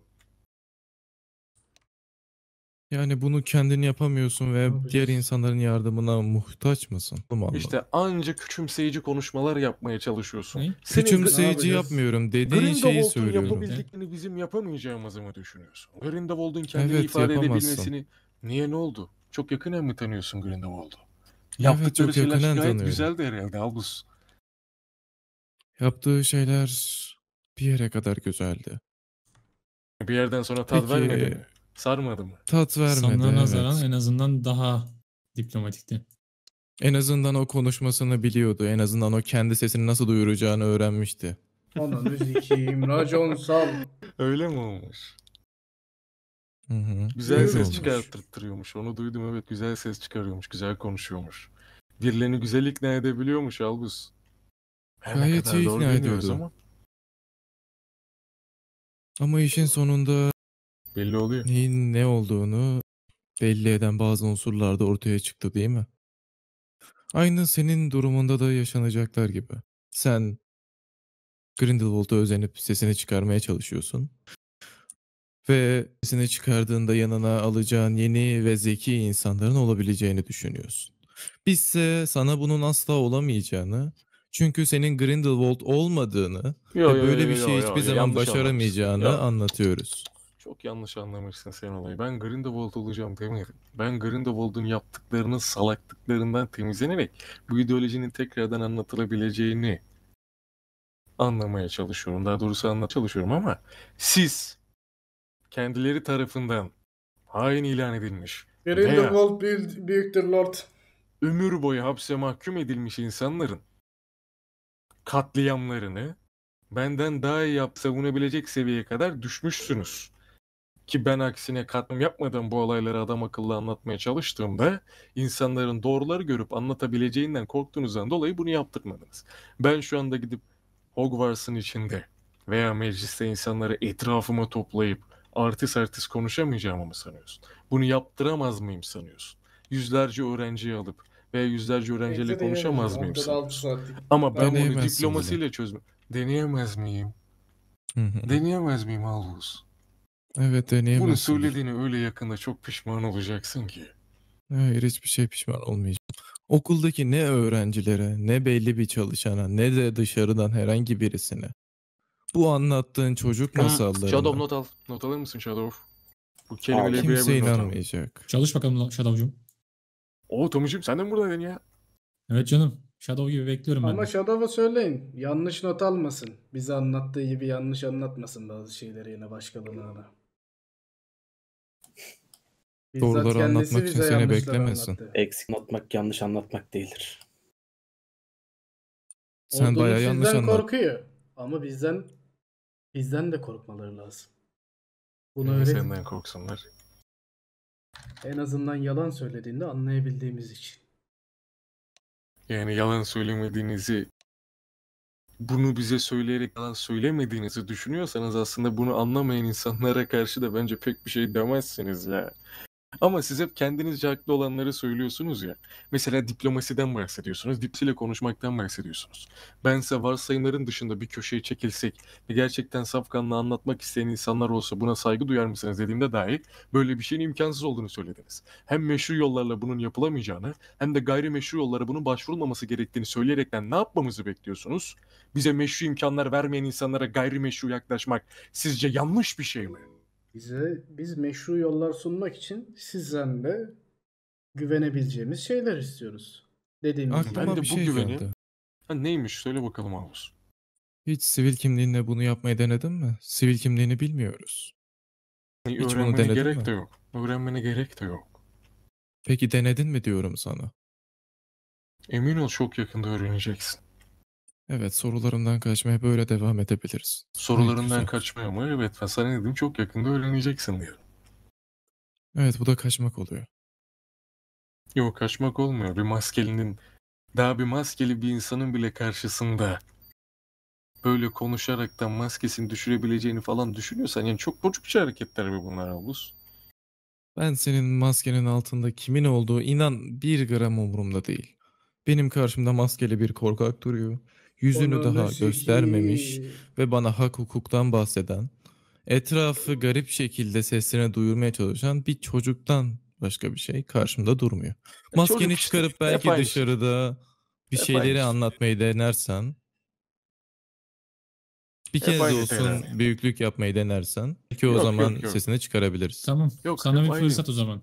Yani bunu kendin yapamıyorsun ve Ne yapacağız? diğer insanların yardımına muhtaç mısın? Bunu mu anladın? İşte anca küçümseyici konuşmalar yapmaya çalışıyorsun. Ne? Senin Küçümseyici yapacağız? yapmıyorum. Dediğin şeyi Grindelwald'un söylüyorum. yapabildiklerini bizim yapamayacağımızı mı düşünüyorsun? Grindelwald'un kendini Evet, ifade yapamazsın. edebilmesini... Niye, ne oldu? Çok yakından mı tanıyorsun Grindelwald'u? Evet, Yaptıkları çok şeyler yakından gayet tanıyorum. güzeldi herhalde Albus. Yaptığı şeyler bir yere kadar güzeldi. Bir yerden sonra tad Peki, vermedi mi? Sarmadı mı? tat vermedi, Sanına nazaran evet. en azından daha diplomatikti. En azından o konuşmasını biliyordu. En azından o kendi sesini nasıl duyuracağını öğrenmişti. Ananı zikiyim racon sal. Öyle mi olmuş? Hı hı. Güzel Öyle ses olmuş. çıkarttırıyormuş. Onu duydum, evet, güzel ses çıkarıyormuş. Güzel konuşuyormuş. Birilerini güzel ikna edebiliyormuş Albus. Her ne Gayet kadar iyi doğru ikna bilmiyoruz ediyordu. ama Ama işin sonunda belli oluyor. neyin ne olduğunu belli eden bazı unsurlar da ortaya çıktı değil mi? Aynı senin durumunda da yaşanacaklar gibi. Sen Grindelwald'a özenip sesini çıkarmaya çalışıyorsun. Ve sesini çıkardığında yanına alacağın yeni ve zeki insanların olabileceğini düşünüyorsun. Bizse sana bunun asla olamayacağını, çünkü senin Grindelwald olmadığını Yo ve yo böyle yo bir yo şey yo hiçbir yo zaman yanlış anlamışsın. başaramayacağını Ya anlatıyoruz. çok yanlış anlamışsın sen olayı. Ben Grindelwald olacağım demedim. Ben Grindelwald'un yaptıklarının salaklıklarından temizlenerek bu ideolojinin tekrardan anlatılabileceğini anlamaya çalışıyorum. Daha doğrusu anlatmaya çalışıyorum ama siz kendileri tarafından hain ilan edilmiş veya Grindelwald büyük- büyüktür Lord. ömür boyu hapse mahkum edilmiş insanların katliamlarını benden daha iyi yap savunabilecek seviyeye kadar düşmüşsünüz. Ki ben aksine katliam yapmadan bu olayları adam akıllı anlatmaya çalıştığımda insanların doğruları görüp anlatabileceğinden korktuğunuzdan dolayı bunu yaptırmadınız. Ben şu anda gidip Hogwarts'ın içinde veya mecliste insanları etrafıma toplayıp artist artist konuşamayacağımı mı sanıyorsun? Bunu yaptıramaz mıyım sanıyorsun? Yüzlerce öğrenciyi alıp veya yüzlerce öğrenciyle Bekle konuşamaz diyemeyeceğim. mıyım Haftada altı sanıyorsun? saatlik. Ama ben bunu Deneyemezsin bile. diplomasiyle çözme... Deneyemez miyim? Hı hı. Deneyemez miyim Albus? Evet, Bunu deneyemezsin bile. söylediğine öyle yakında çok pişman olacaksın ki. Hayır, hiçbir şey pişman olmayacağım. Okuldaki ne öğrencilere, ne belli bir çalışana, ne de dışarıdan herhangi birisine bu anlattığın çocuk Hmm, Shadow masallarını not al. Not alır mısın Shadow? Bu kelimeleri kimse birebir not al. inanmayacak. Çalış bakalım Shadow'cum. Oo Tomucuğum sen de mi buradaydın ya? Evet canım. Shadow gibi bekliyorum ben Ama de. Shadow'a söyleyin. Yanlış not almasın. Bize anlattığı gibi yanlış anlatmasın bazı şeyleri yine başkalarına da. Bizzat Doğruları kendisi anlatmak için bize seni yanlışları beklemesin. anlattı. Eksik anlatmak yanlış anlatmak değildir. Sen Orduluk bayağı yanlış sizden anlat. korkuyor. Ama bizden bizden de korkmaları lazım. Bunu Niye öğretin. senden korksunlar? En azından yalan söylediğinde anlayabildiğimiz için. Yani yalan söylemediğinizi, bunu bize söyleyerek yalan söylemediğinizi düşünüyorsanız aslında bunu anlamayan insanlara karşı da bence pek bir şey demezsiniz ya. Ama siz hep kendinizce haklı olanları söylüyorsunuz ya. Mesela diplomasiden bahsediyorsunuz, dipsiyle konuşmaktan bahsediyorsunuz. Bense varsayımların dışında bir köşeye çekilsek ve gerçekten safkanla anlatmak isteyen insanlar olsa buna saygı duyar mısınız dediğimde dahi böyle bir şeyin imkansız olduğunu söylediniz. Hem meşru yollarla bunun yapılamayacağını hem de gayrimeşru yollara bunun başvurulmaması gerektiğini söyleyerekten ne yapmamızı bekliyorsunuz? Bize meşru imkanlar vermeyen insanlara gayrimeşru yaklaşmak sizce yanlış bir şey mi? Bize biz meşru yollar sunmak için sizden de güvenebileceğimiz şeyler istiyoruz. Dediğimiz gibi. Aklıma Ben de bir bu şey güveni... geldi. Ha, neymiş? Söyle bakalım Ağustos. Hiç sivil kimliğinle bunu yapmayı denedin mi? Sivil kimliğini bilmiyoruz. Hiç bunu Öğrenmene denedin gerek mi? de yok. Öğrenmene gerek de yok. Peki denedin mi diyorum sana. Emin ol çok yakında öğreneceksin. Evet, sorularımdan kaçmaya böyle devam edebiliriz. Gayet Sorularından güzel. kaçmıyor mu? Evet ben sana ne dedim çok yakında öğreneceksin diyorum. Evet, bu da kaçmak oluyor. Yok kaçmak olmuyor. Bir maskelinin, daha bir maskeli bir insanın bile karşısında böyle konuşaraktan maskesini düşürebileceğini falan düşünüyorsan yani çok çocukça hareketler mi bunlar Avuz? Ben senin maskenin altında kimin olduğu inan bir gram umurumda değil. Benim karşımda maskeli bir korkak duruyor. Yüzünü Ananı daha göstermemiş sikeyim. ve bana hak hukuktan bahseden, etrafı garip şekilde sesini duyurmaya çalışan bir çocuktan başka bir şey karşımda durmuyor. E, Maskeni çocuk işte. çıkarıp Hep belki aynı şey. dışarıda bir Hep şeyleri aynı şey. anlatmayı denersen, bir Hep kez de aynı olsun şeyler. büyüklük yapmayı denersen, belki o Yok, zaman yok, yok. sesini çıkarabiliriz. Tamam. Yok, Sana hep bir aynı. fırsat o zaman.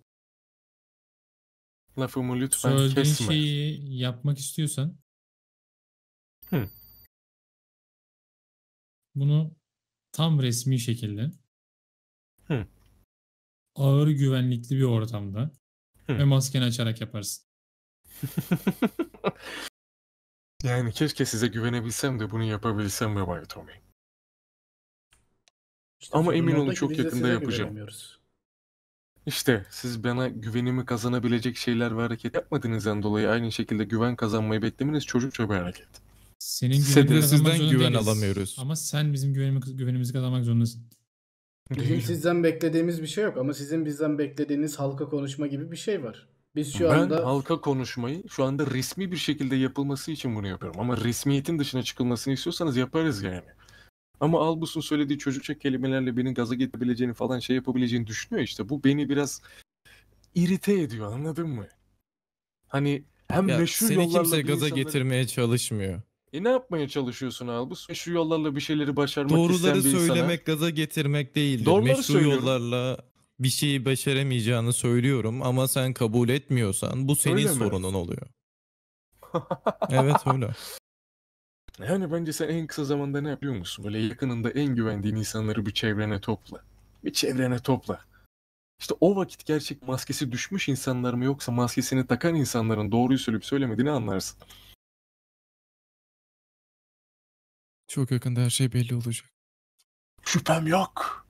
Lafımı lütfen Söylediğin kesme. şeyi yapmak istiyorsan Hı. bunu tam resmi şekilde Hı. ağır güvenlikli bir ortamda Hı. ve maskeni açarak yaparsın. Yani keşke size güvenebilsem de bunu yapabilsem be Bay Tommy. İşte Ama sorun emin olun orada ki çok biz de yakında size yapacağım. güvenemiyoruz. İşte siz bana güvenimi kazanabilecek şeyler ve hareket yapmadığınızdan dolayı aynı şekilde güven kazanmayı beklemeniz çocukça bir hareket. Senin Size güvenini de kazanmak sizden zorunda güven değiliz. alamıyoruz. Ama sen bizim güvenimi, güvenimizi kazanmak zorundasın. Bizim Değilim. sizden beklediğimiz bir şey yok ama sizin bizden beklediğiniz halka konuşma gibi bir şey var. Biz şu Ben anda halka konuşmayı şu anda resmi bir şekilde yapılması için bunu yapıyorum. Ama resmiyetin dışına çıkılmasını istiyorsanız yaparız yani. Ama Albus'un söylediği çocukça kelimelerle beni gaza getirebileceğini falan şey yapabileceğini düşünüyor işte. Bu beni biraz irite ediyor, anladın mı? Hani hem Ya meşru seni yollarla kimse bir gaza insanları... getirmeye çalışmıyor. E ne yapmaya çalışıyorsun Albus? Meşru yollarla bir şeyleri başarmak Doğruları isteyen bir insana... söylemek gaza getirmek değildir. Doğruları Meşru söylüyorum. yollarla bir şeyi başaramayacağını söylüyorum ama sen kabul etmiyorsan bu senin Öyle mi? sorunun oluyor. Evet öyle. Yani bence sen en kısa zamanda ne yapıyor musun? Böyle yakınında en güvendiğin insanları bir çevrene topla. Bir çevrene topla. İşte o vakit gerçek maskesi düşmüş insanlar mı yoksa maskesini takan insanların doğruyu söyleyip söylemediğini anlarsın. Çok yakında her şey belli olacak. Şüphem yok.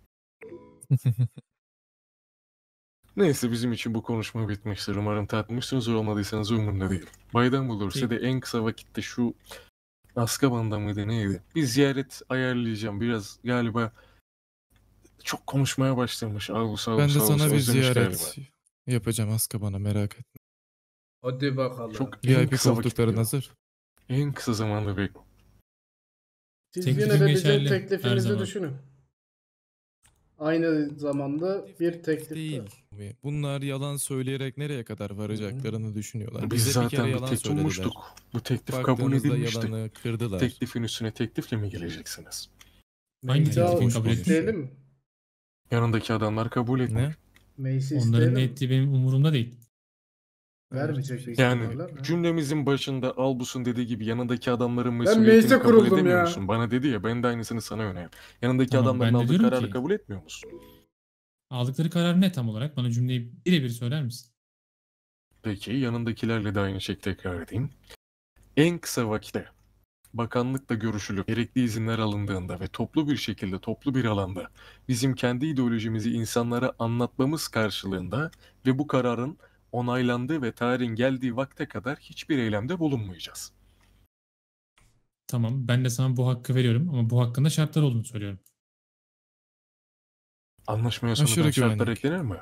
Neyse bizim için bu konuşma bitmiştir. Umarım tatmışsınız, olmadıysanız umurumda değil. Baydan bulursa da en kısa vakitte şu Azkaban'da mıydı neydi? Bir ziyaret ayarlayacağım. Biraz galiba çok konuşmaya başlamış. Albus Albus Ben de Albus sana bir özlemiş ziyaret galiba. yapacağım Azkaban'a, merak etme. hadi bakalım. Çok en V I P kısa vakit koltukların diyorum. hazır. En kısa zamanda bekle. Siz Teklifim yine de bizim geçerli, her teklifinizi zaman. düşünün. Aynı zamanda bir teklif Değil. de. Bunlar yalan söyleyerek nereye kadar varacaklarını düşünüyorlar. Biz Bize bir kere zaten bir yalan teklif söylediler. bulmuştuk. Bu teklif kabul Baktığımızda edilmişti. yalanı kırdılar. Teklifin üstüne teklifle mi geleceksiniz? Hangi Mace'i teklifin al, kabul edildi? isteyelim mi? Yanındaki adamlar kabul etmiyor. Ne? Mace'i Onların isteyelim ne mi? ettiği benim umurumda değil. Vermeyecek büyük Yani ihtimalle. cümlemizin başında Albus'un dediği gibi yanındaki adamların Ben mesuliyetini Mace'e kabul kuruldum edemiyor ya. musun? Bana dedi ya, ben de aynısını sana yöneliyorum. Yanındaki Tamam, adamların ben de aldığı diyorum kararı ki- kabul etmiyor musun? Aldıkları karar ne tam olarak? Bana cümleyi birebir söyler misin? Peki yanındakilerle de aynı şekilde tekrar edeyim. En kısa vakitte bakanlıkla görüşülüp gerekli izinler alındığında ve toplu bir şekilde toplu bir alanda bizim kendi ideolojimizi insanlara anlatmamız karşılığında ve bu kararın onaylandığı ve tarihin geldiği vakte kadar hiçbir eylemde bulunmayacağız. Tamam, ben de sana bu hakkı veriyorum ama bu hakkında şartlar olduğunu söylüyorum. Anlaşmaya Aşırı sonradan şartlar güvenlik. eklenir mi?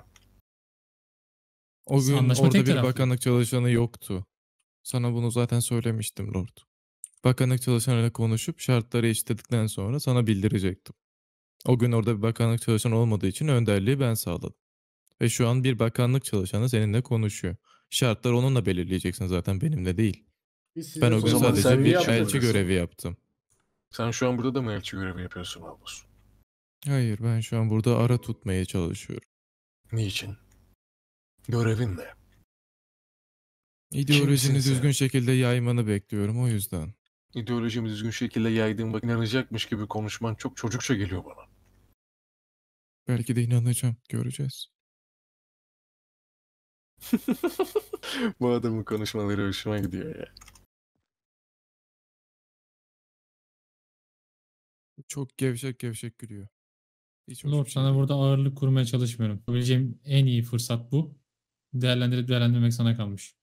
O gün Anlaşma orada tek bir taraflı. bakanlık çalışanı yoktu. Sana bunu zaten söylemiştim Lord. Bakanlık çalışanıyla konuşup şartları eşitledikten sonra sana bildirecektim. O gün orada bir bakanlık çalışanı olmadığı için önderliği ben sağladım. Ve şu an bir bakanlık çalışanı seninle konuşuyor. Şartları onunla belirleyeceksin zaten, benimle değil. Biz size Ben o gün zaman sadece sen bir niye elçi yapıyorsun? görevi yaptım. Sen şu an burada da mı elçi görevi yapıyorsun Albus? Hayır, ben şu an burada ara tutmaya çalışıyorum. Niçin? Görevin ne? İdeolojini Kimsin sen? düzgün şekilde yaymanı bekliyorum, o yüzden. İdeolojimi düzgün şekilde yaydığım vakit inanacakmış gibi konuşman çok çocukça geliyor bana. Belki de inanacağım, göreceğiz. Bu adamın konuşmaları hoşuma gidiyor ya. Çok gevşek gevşek gülüyor. Hiç hoş Lord, bir şey sana değil. burada ağırlık kurmaya çalışmıyorum. Yapabileceğim en iyi fırsat bu. Değerlendirip değerlendirmek sana kalmış.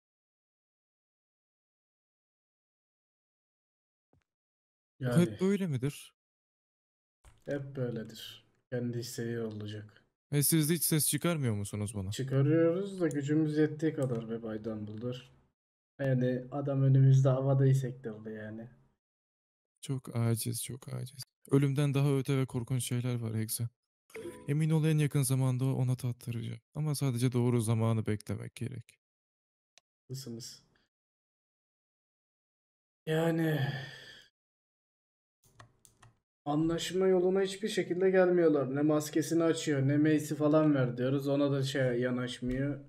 Bu Yani hep böyle midir? hep böyledir. Kendi isteği olacak. Ve siz de hiç ses çıkarmıyor musunuz bana? Çıkarıyoruz da gücümüz yettiği kadar be Bay Dumbledore. Yani adam önümüzde havada sektirdi yani. Çok aciz, çok aciz. Ölümden daha öte ve korkunç şeyler var Hexa. Emin ol en yakın zamanda ona tattıracağım. Ama sadece doğru zamanı beklemek gerek. Mısınız? Yani anlaşma yoluna hiçbir şekilde gelmiyorlar. Ne maskesini açıyor, ne Mace'i falan ver diyoruz. Ona da şey yanaşmıyor.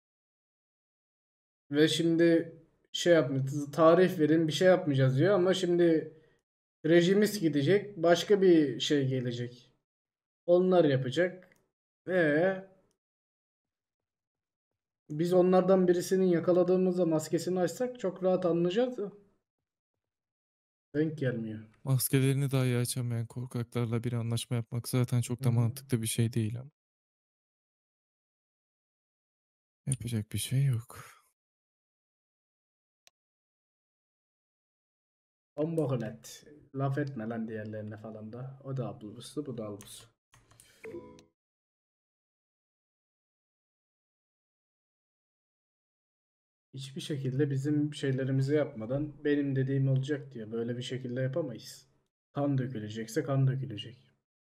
Ve şimdi şey yapmıyor. Tarih verin, bir şey yapmayacağız diyor ama şimdi rejimiz gidecek. Başka bir şey gelecek. Onlar yapacak. Ve biz onlardan birisinin yakaladığımızda maskesini açsak çok rahat anlayacağız da. Denk gelmiyor. Maskelerini dahi açamayan korkaklarla bir anlaşma yapmak zaten çok da Hı hı. mantıklı bir şey değil ama. Yapacak bir şey yok. Bomba net. Laf etme lan diğerlerine falan da. O da ablusu, bu da ablusu. Hiçbir şekilde bizim şeylerimizi yapmadan benim dediğim olacak diye böyle bir şekilde yapamayız. Kan dökülecekse kan dökülecek.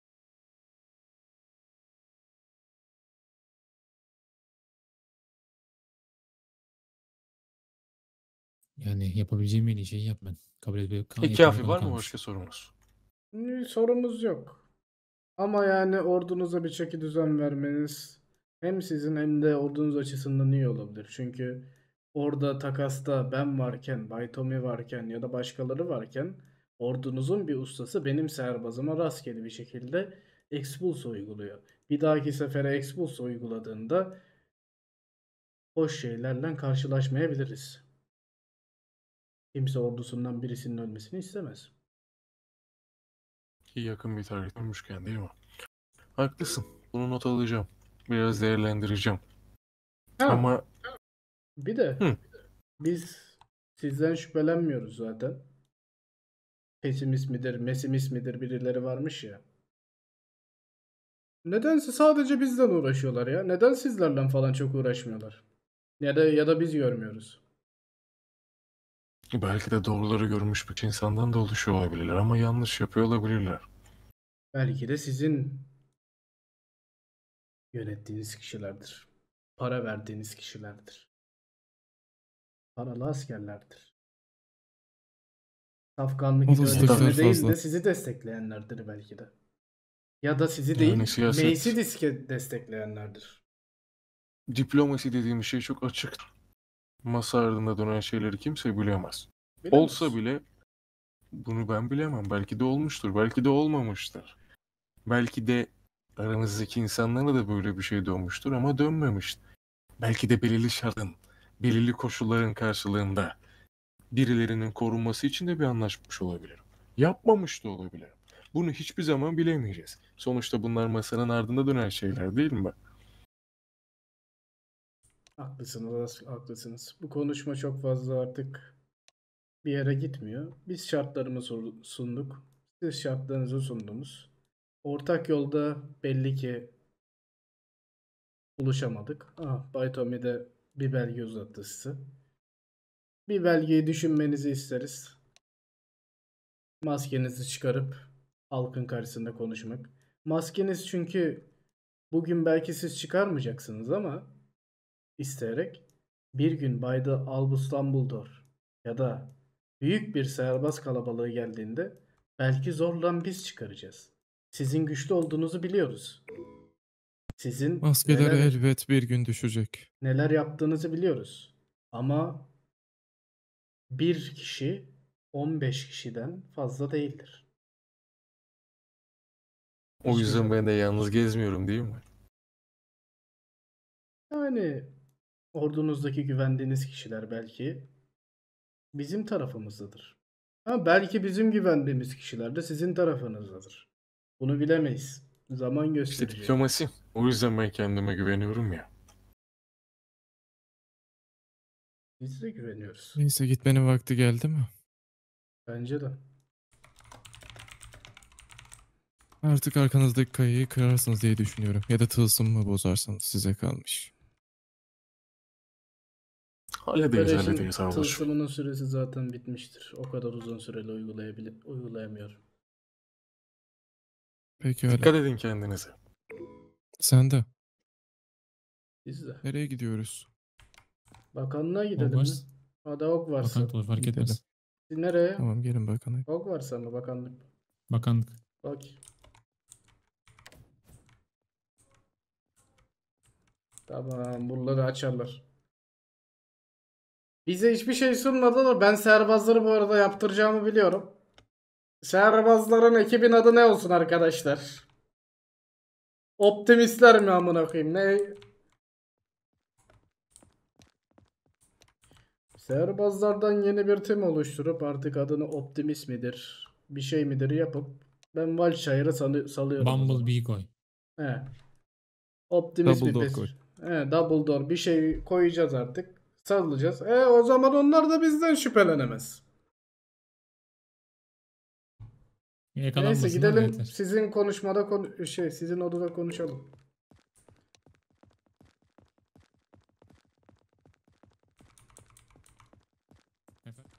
Yani yapabileceğim en iyi şeyi yap ben. Kabul edip kan Peki yeterli Kafi bana var mı kalmış. başka sorunuz? Hmm, Sorumuz yok. Ama yani ordunuza bir çeki düzen vermeniz hem sizin hem de ordunuz açısından iyi olabilir. Çünkü orada takasta ben varken, Bay Tommy varken ya da başkaları varken ordunuzun bir ustası benim serbazıma rastgele bir şekilde expulse uyguluyor. Bir dahaki sefere expulse uyguladığında hoş şeylerle karşılaşmayabiliriz. Kimse ordusundan birisinin ölmesini istemez. Ki yakın bir tarih olmuşken değil mi? Haklısın. Bunu not alacağım. Biraz değerlendireceğim. Ha, Ama bir de Hı. biz sizden şüphelenmiyoruz zaten. Pesimist midir, mesimist midir birileri varmış ya. Nedense sadece bizden uğraşıyorlar ya. Neden sizlerle falan çok uğraşmıyorlar? Ya da ya da biz görmüyoruz. belki de doğruları görmüş bir insandan da oluşuyor olabilirler ama yanlış yapıyor olabilirler. Belki de sizin yönettiğiniz kişilerdir. Para verdiğiniz kişilerdir. Paralı askerlerdir. Safkanlık Olasılıklar ideolojisini değil fazla. de sizi destekleyenlerdir belki de. Ya da sizi Yani değil, siyaset- Mace'i diske destekleyenlerdir. Diplomasi dediğim şey çok açık. Masa ardında dönen şeyleri kimse bilemez. Bilemez. Olsa bile bunu ben bilemem. Belki de olmuştur, belki de olmamıştır. Belki de aranızdaki insanlara da böyle bir şey dönmüştür ama dönmemiştir. Belki de belirli şartın, belirli koşulların karşılığında birilerinin korunması için de bir anlaşmış olabilir. Yapmamış da olabilir. Bunu hiçbir zaman bilemeyeceğiz. Sonuçta bunlar masanın ardında dönen şeyler değil mi? Haklısınız, haklısınız. Bu konuşma çok fazla artık bir yere gitmiyor. Biz şartlarımızı sunduk. Siz şartlarınızı sundunuz. Ortak yolda belli ki buluşamadık. Ah, Bay Tommy de bir belge uzattı size. Bir belgeyi düşünmenizi isteriz. Maskenizi çıkarıp halkın karşısında konuşmak. Maskeniz çünkü bugün belki siz çıkarmayacaksınız ama isteyerek bir gün Bayda Albus Dumbledore ya da büyük bir serbest kalabalığı geldiğinde belki zorla biz çıkaracağız. Sizin güçlü olduğunuzu biliyoruz. Sizin Maskeler neler, elbet bir gün düşecek. neler yaptığınızı biliyoruz. Ama bir kişi on beş kişiden fazla değildir. O Hiçbir yüzden zaman. ben de yalnız gezmiyorum değil mi? Yani ordunuzdaki güvendiğiniz kişiler belki bizim tarafımızdadır. Ha, belki bizim güvendiğimiz kişiler de sizin tarafınızdadır. Bunu bilemeyiz. Zaman İşte gösterecek. diplomasi. O yüzden ben kendime güveniyorum ya. Biz de güveniyoruz. Neyse gitmenin vakti geldi mi? Bence de. Artık arkanızdaki kayayı kırarsınız diye düşünüyorum. Ya da tılsımımı bozarsanız size kalmış. Hallederiz Operation hallederiz Ağlaç. tılsımının süresi zaten bitmiştir. O kadar uzun süreli uygulayabilir, uygulayamıyorum. Peki öyle. Dikkat edin kendinize. Sen de. Biz de. Nereye gidiyoruz? Bakanlığa gidelim mi? Hogwarts. Hadi Hogwarts'a. Bakanlık olur fark Gidelim. etmez. Nereye? Tamam gelin bakalım. Hogwarts'a mı bakanlık mı? Bakanlık. Bak. Tamam, buraları açarlar. Bize hiçbir şey sunmadılar. Ben serbazları bu arada yaptıracağımı biliyorum. Serbazların ekibin adı ne olsun arkadaşlar? Optimistler mi amına koyayım? Ne? Serbazlardan yeni bir tim oluşturup artık adını Optimist midir? Bir şey midir yapıp ben Valşayır'ı salı salıyorum. o zaman. Bumblebee koy. He. Optimist Dumbledore bir koy. pes- He, Dumbledore bir şey koyacağız artık. Sallayacağız. E o zaman onlar da bizden şüphelenemez. Neyse Yakalanmasınlar da gidelim yeter. sizin konuşmada konu şey sizin odada konuşalım. Efendim?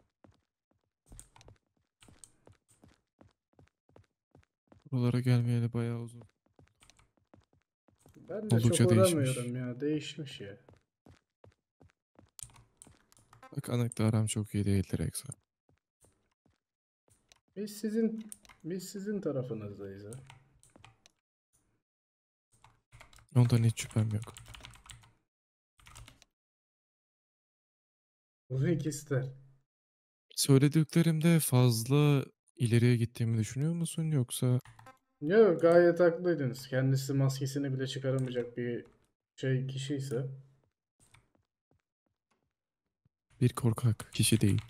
Buralara gelmeyeli bayağı uzun. Ben de Oldukça çok değişmiş. uğramıyorum ya. Değişmiş ya. Bak Anak'la aram çok iyi değildir Exo. Biz sizin biz sizin tarafınızdayız ha. Ondan hiç şüphem yok. Bunu ister. Söylediklerimde fazla ileriye gittiğimi düşünüyor musun yoksa Yok gayet haklıydınız. Kendisi maskesini bile çıkaramayacak bir şey kişiyse. bir korkak kişi değil?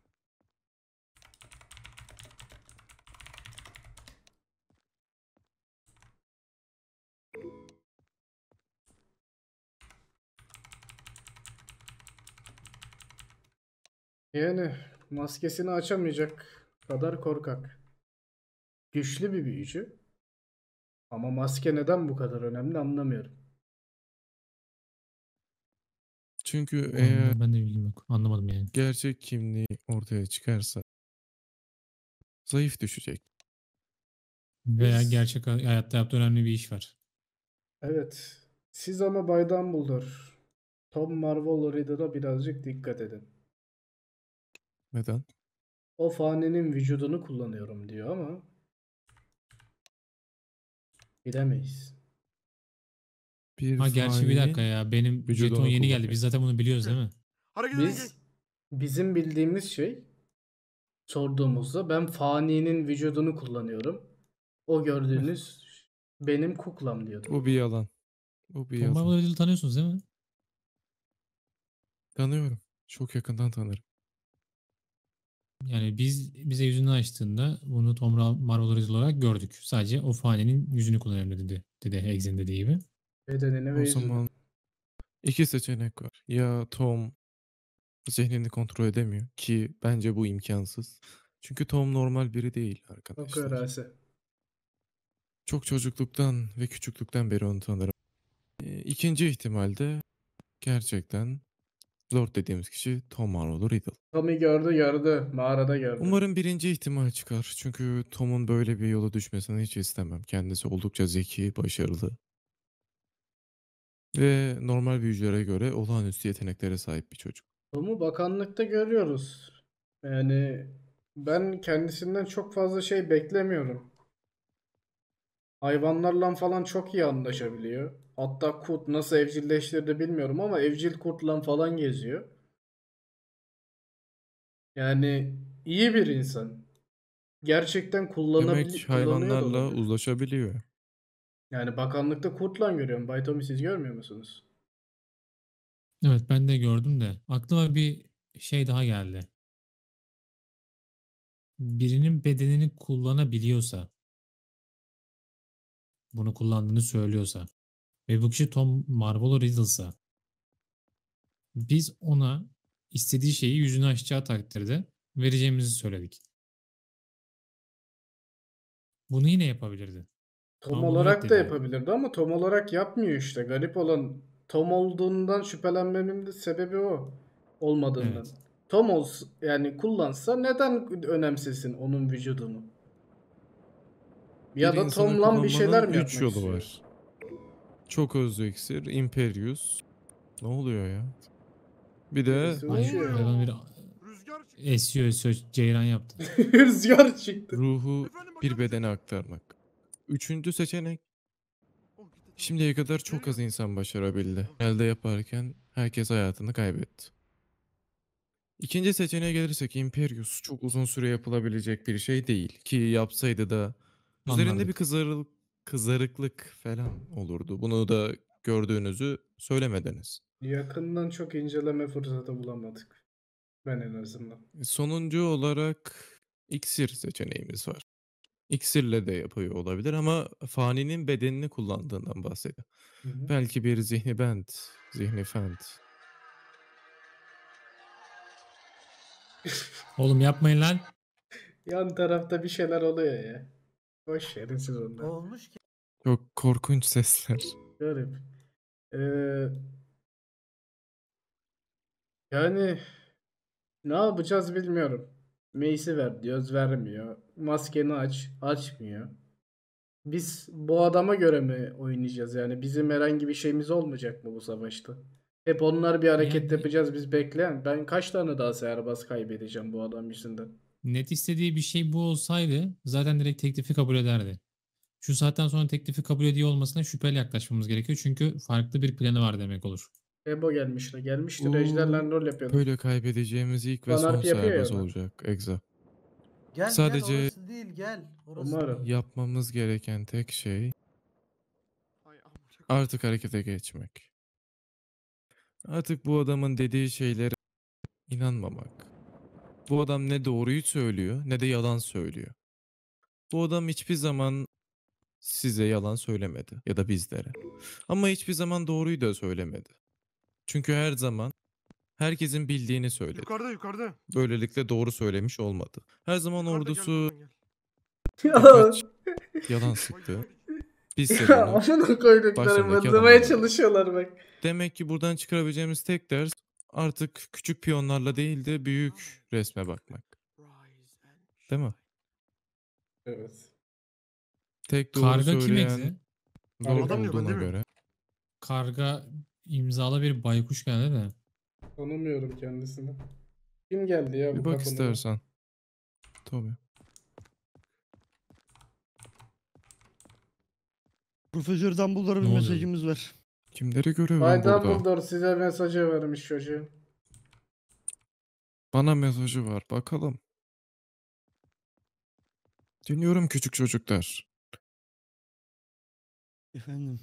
Yani maskesini açamayacak kadar korkak. Güçlü bir büyücü. Ama maske neden bu kadar önemli anlamıyorum. Çünkü Bu eğer konuda ben de bilgim yok. Anlamadım yani. gerçek kimliği ortaya çıkarsa zayıf düşecek. Veya Biz- gerçek hay- hayatta yaptığı önemli bir iş var. Evet. Siz ama Bay Dumbledore, Tom Marvolo Riddle'a birazcık dikkat edin. Neden? O faninin vücudunu kullanıyorum diyor ama bilemeyiz. Bir Ha gerçi bir dakika faninin ya. Benim vücudunu jeton yeni geldi. kullanıyor. Biz zaten bunu biliyoruz değil mi? Biz bizim bildiğimiz şey sorduğumuzda ben faninin vücudunu kullanıyorum. O gördüğünüz benim kuklam diyordu. Bu bir yalan. Bu bir Tom yalan. Marvolo Riddle'ı tanıyorsunuz değil mi? Tanıyorum. Çok yakından tanırım. Yani biz bize yüzünü açtığında bunu Tom Ra- Marvolo Riddle olarak gördük. Sadece o fanenin yüzünü kullanıyorum dedi. Dedi Exe'nin dediği gibi. Bedenini ve O yüzünü. zaman iki seçenek var. Ya Tom zihnini kontrol edemiyor ki bence bu imkansız. Çünkü Tom normal biri değil O arkadaşlar. körase. Çok çocukluktan ve küçüklükten beri onu tanırım. Ee, İkinci ihtimalde gerçekten Lord dediğimiz kişi Tom Marvolo Riddle. Tommy gördü gördü. Mağarada gördü. Umarım birinci ihtimal çıkar. Çünkü Tom'un böyle bir yola düşmesini hiç istemem. Kendisi oldukça zeki, başarılı. Ve normal büyücülere göre olağanüstü yeteneklere sahip bir çocuk. Tom'u bakanlıkta görüyoruz. Yani ben kendisinden çok fazla şey beklemiyorum. Hayvanlarla falan çok iyi anlaşabiliyor. Hatta kurt nasıl evcilleştirdi bilmiyorum ama evcil kurtla falan geziyor. Yani iyi bir insan. Gerçekten kullanabil Demek kullanıyor da hayvanlarla olabilir. uzlaşabiliyor. Yani bakanlıkta kurtla görüyorum. Bay Tommy siz görmüyor musunuz? Evet ben de gördüm de. Aklıma bir şey daha geldi. Birinin bedenini kullanabiliyorsa, bunu kullandığını söylüyorsa ve bu kişi Tom Marvolo Riddle'sa biz ona istediği şeyi yüzünü açacağı takdirde vereceğimizi söyledik. Bunu yine yapabilirdi. Tom Ama bunu olarak da reddediyor. yapabilirdi ama Tom olarak yapmıyor işte. Garip olan Tom olduğundan şüphelenmemin de sebebi o. Olmadığından. Evet. Tom olsa, yani kullansa neden önemsesin onun vücudunu? Ya Bir da insanı Tom'la bir şeyler kullanmanın mi üç yapmak yolu istiyor? var. Çok özlü iksir, Imperius. Ne oluyor ya? Bir de Birisi Ay, uçuyor. hayvan bir esiyor esiyor ceyran yaptı. Rüzgar çıktı. ruhu bir bedene aktarmak. Üçüncü seçenek şimdiye kadar çok az insan başarabildi. Elde yaparken herkes hayatını kaybetti. İkinci seçeneğe gelirsek Imperius çok uzun süre yapılabilecek bir şey değil. Ki yapsaydı da üzerinde Anladık. bir kızarık, kızarıklık falan olurdu. Bunu da gördüğünüzü söylemediniz. Yakından çok inceleme fırsatı bulamadık. Ben en azından. Sonuncu olarak iksir seçeneğimiz var. İksirle de yapıyor olabilir ama faninin bedenini kullandığından bahsediyor. Hı hı. Belki bir zihni bent, zihni fent. Oğlum yapmayın lan. Yan tarafta bir şeyler oluyor ya. Boş verin siz onları. Olmuş ki. Çok korkunç sesler. Garip. Ee, yani ne yapacağız bilmiyorum. Mace'i ver diyoruz, vermiyor. Maskeni aç, açmıyor. Biz bu adama göre mi oynayacağız yani? Bizim herhangi bir şeyimiz olmayacak mı bu savaşta? Hep onlar bir hareket Yani- yapacağız biz bekleyen. Ben kaç tane daha serbest kaybedeceğim bu adam yüzünden? Net istediği bir şey bu olsaydı zaten direkt teklifi kabul ederdi. Şu saatten sonra teklifi kabul ediyor olmasına şüpheli yaklaşmamız gerekiyor. Çünkü farklı bir planı var demek olur. Ebo gelmişler. Gelmiştir. Bu Ejder'le rol yapıyordu. Böyle kaybedeceğimiz ilk ve Fan son harfi yapıyor ya serbaz ona. olacak Egza. Gel Sadece- gel orası değil gel. Orası Umarım. değil. Yapmamız gereken tek şey artık harekete geçmek. Artık bu adamın dediği şeylere inanmamak. Bu adam ne doğruyu söylüyor ne de yalan söylüyor. Bu adam hiçbir zaman size yalan söylemedi ya da bizlere. Ama hiçbir zaman doğruyu da söylemedi. Çünkü her zaman herkesin bildiğini söyledi. Yukarıda yukarıda. Böylelikle doğru söylemiş olmadı. Her zaman Yukarıda, gel ordusu buradan birkaç yalan sıktı. gel. Biz de Ya bunu. amına koyduklarım başlarındaki mızlamaya adamlar. çalışıyorlar bak. Demek ki buradan çıkarabileceğimiz tek ders artık küçük piyonlarla değil de büyük resme bakmak. Değil mi? Evet. Tek doğru Karga kim söyleyen Egze? Lord Adam diyor, ben olduğuna değil mi? göre. Karga imzalı bir baykuş geldi de. Tanımıyorum kendisini. Kim geldi ya Bir bu bak kapına? istersen. Tabii. Profesör Dumbledore'a bir Ne oluyor? mesajımız var. Kimleri görüyorum Bay burada? Dumbledore size mesajı vermiş çocuğun. Bana mesajı var. Bakalım. Dinliyorum küçük çocuklar. Efendim,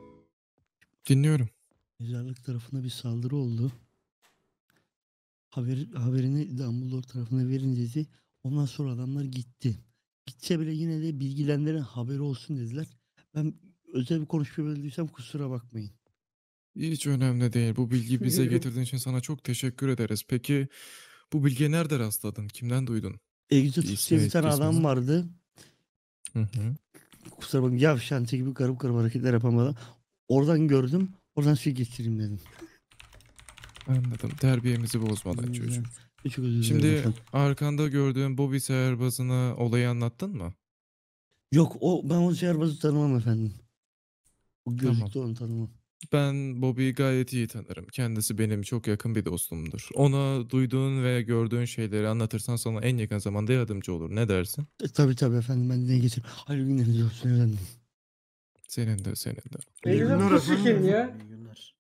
Dinliyorum. tarafına bir saldırı oldu. Haber, haberini Dumbledore tarafına verin dedi. Ondan sonra adamlar gitti. Gitse bile yine de bilgilendiren haberi olsun dediler. Ben özel bir konuşma böldüysem kusura bakmayın. Hiç önemli değil. Bu bilgiyi bize getirdiğin için sana çok teşekkür ederiz. Peki bu bilgiye nerede rastladın? Kimden duydun? Exotic ismi, diye bir tane ismi adam var. vardı. Hı hı. Kusura bakmayın yavşantı gibi garip garip hareketler yapamadı. Oradan gördüm. Oradan şey geçireyim dedim. Anladım. Terbiyemizi bozmadan Güzel. çocuk. Çok özür dilerim Şimdi efendim. arkanda gördüğün Bobby seherbazına olayı anlattın mı? Yok o ben o seherbazı tanımam efendim. O Tamam. gözlüklü onu tanımam. Ben Bobby'yi gayet iyi tanırım. Kendisi benim çok yakın bir dostumdur. Ona duyduğun ve gördüğün şeyleri anlatırsan sana en yakın zamanda yardımcı olur. Ne dersin? E, tabii tabii efendim ben de geçeyim. Hayırlı günleriniz olsun efendim. Senin de senin de. İyi günler Exotic efendim. kim ya? İyi günler.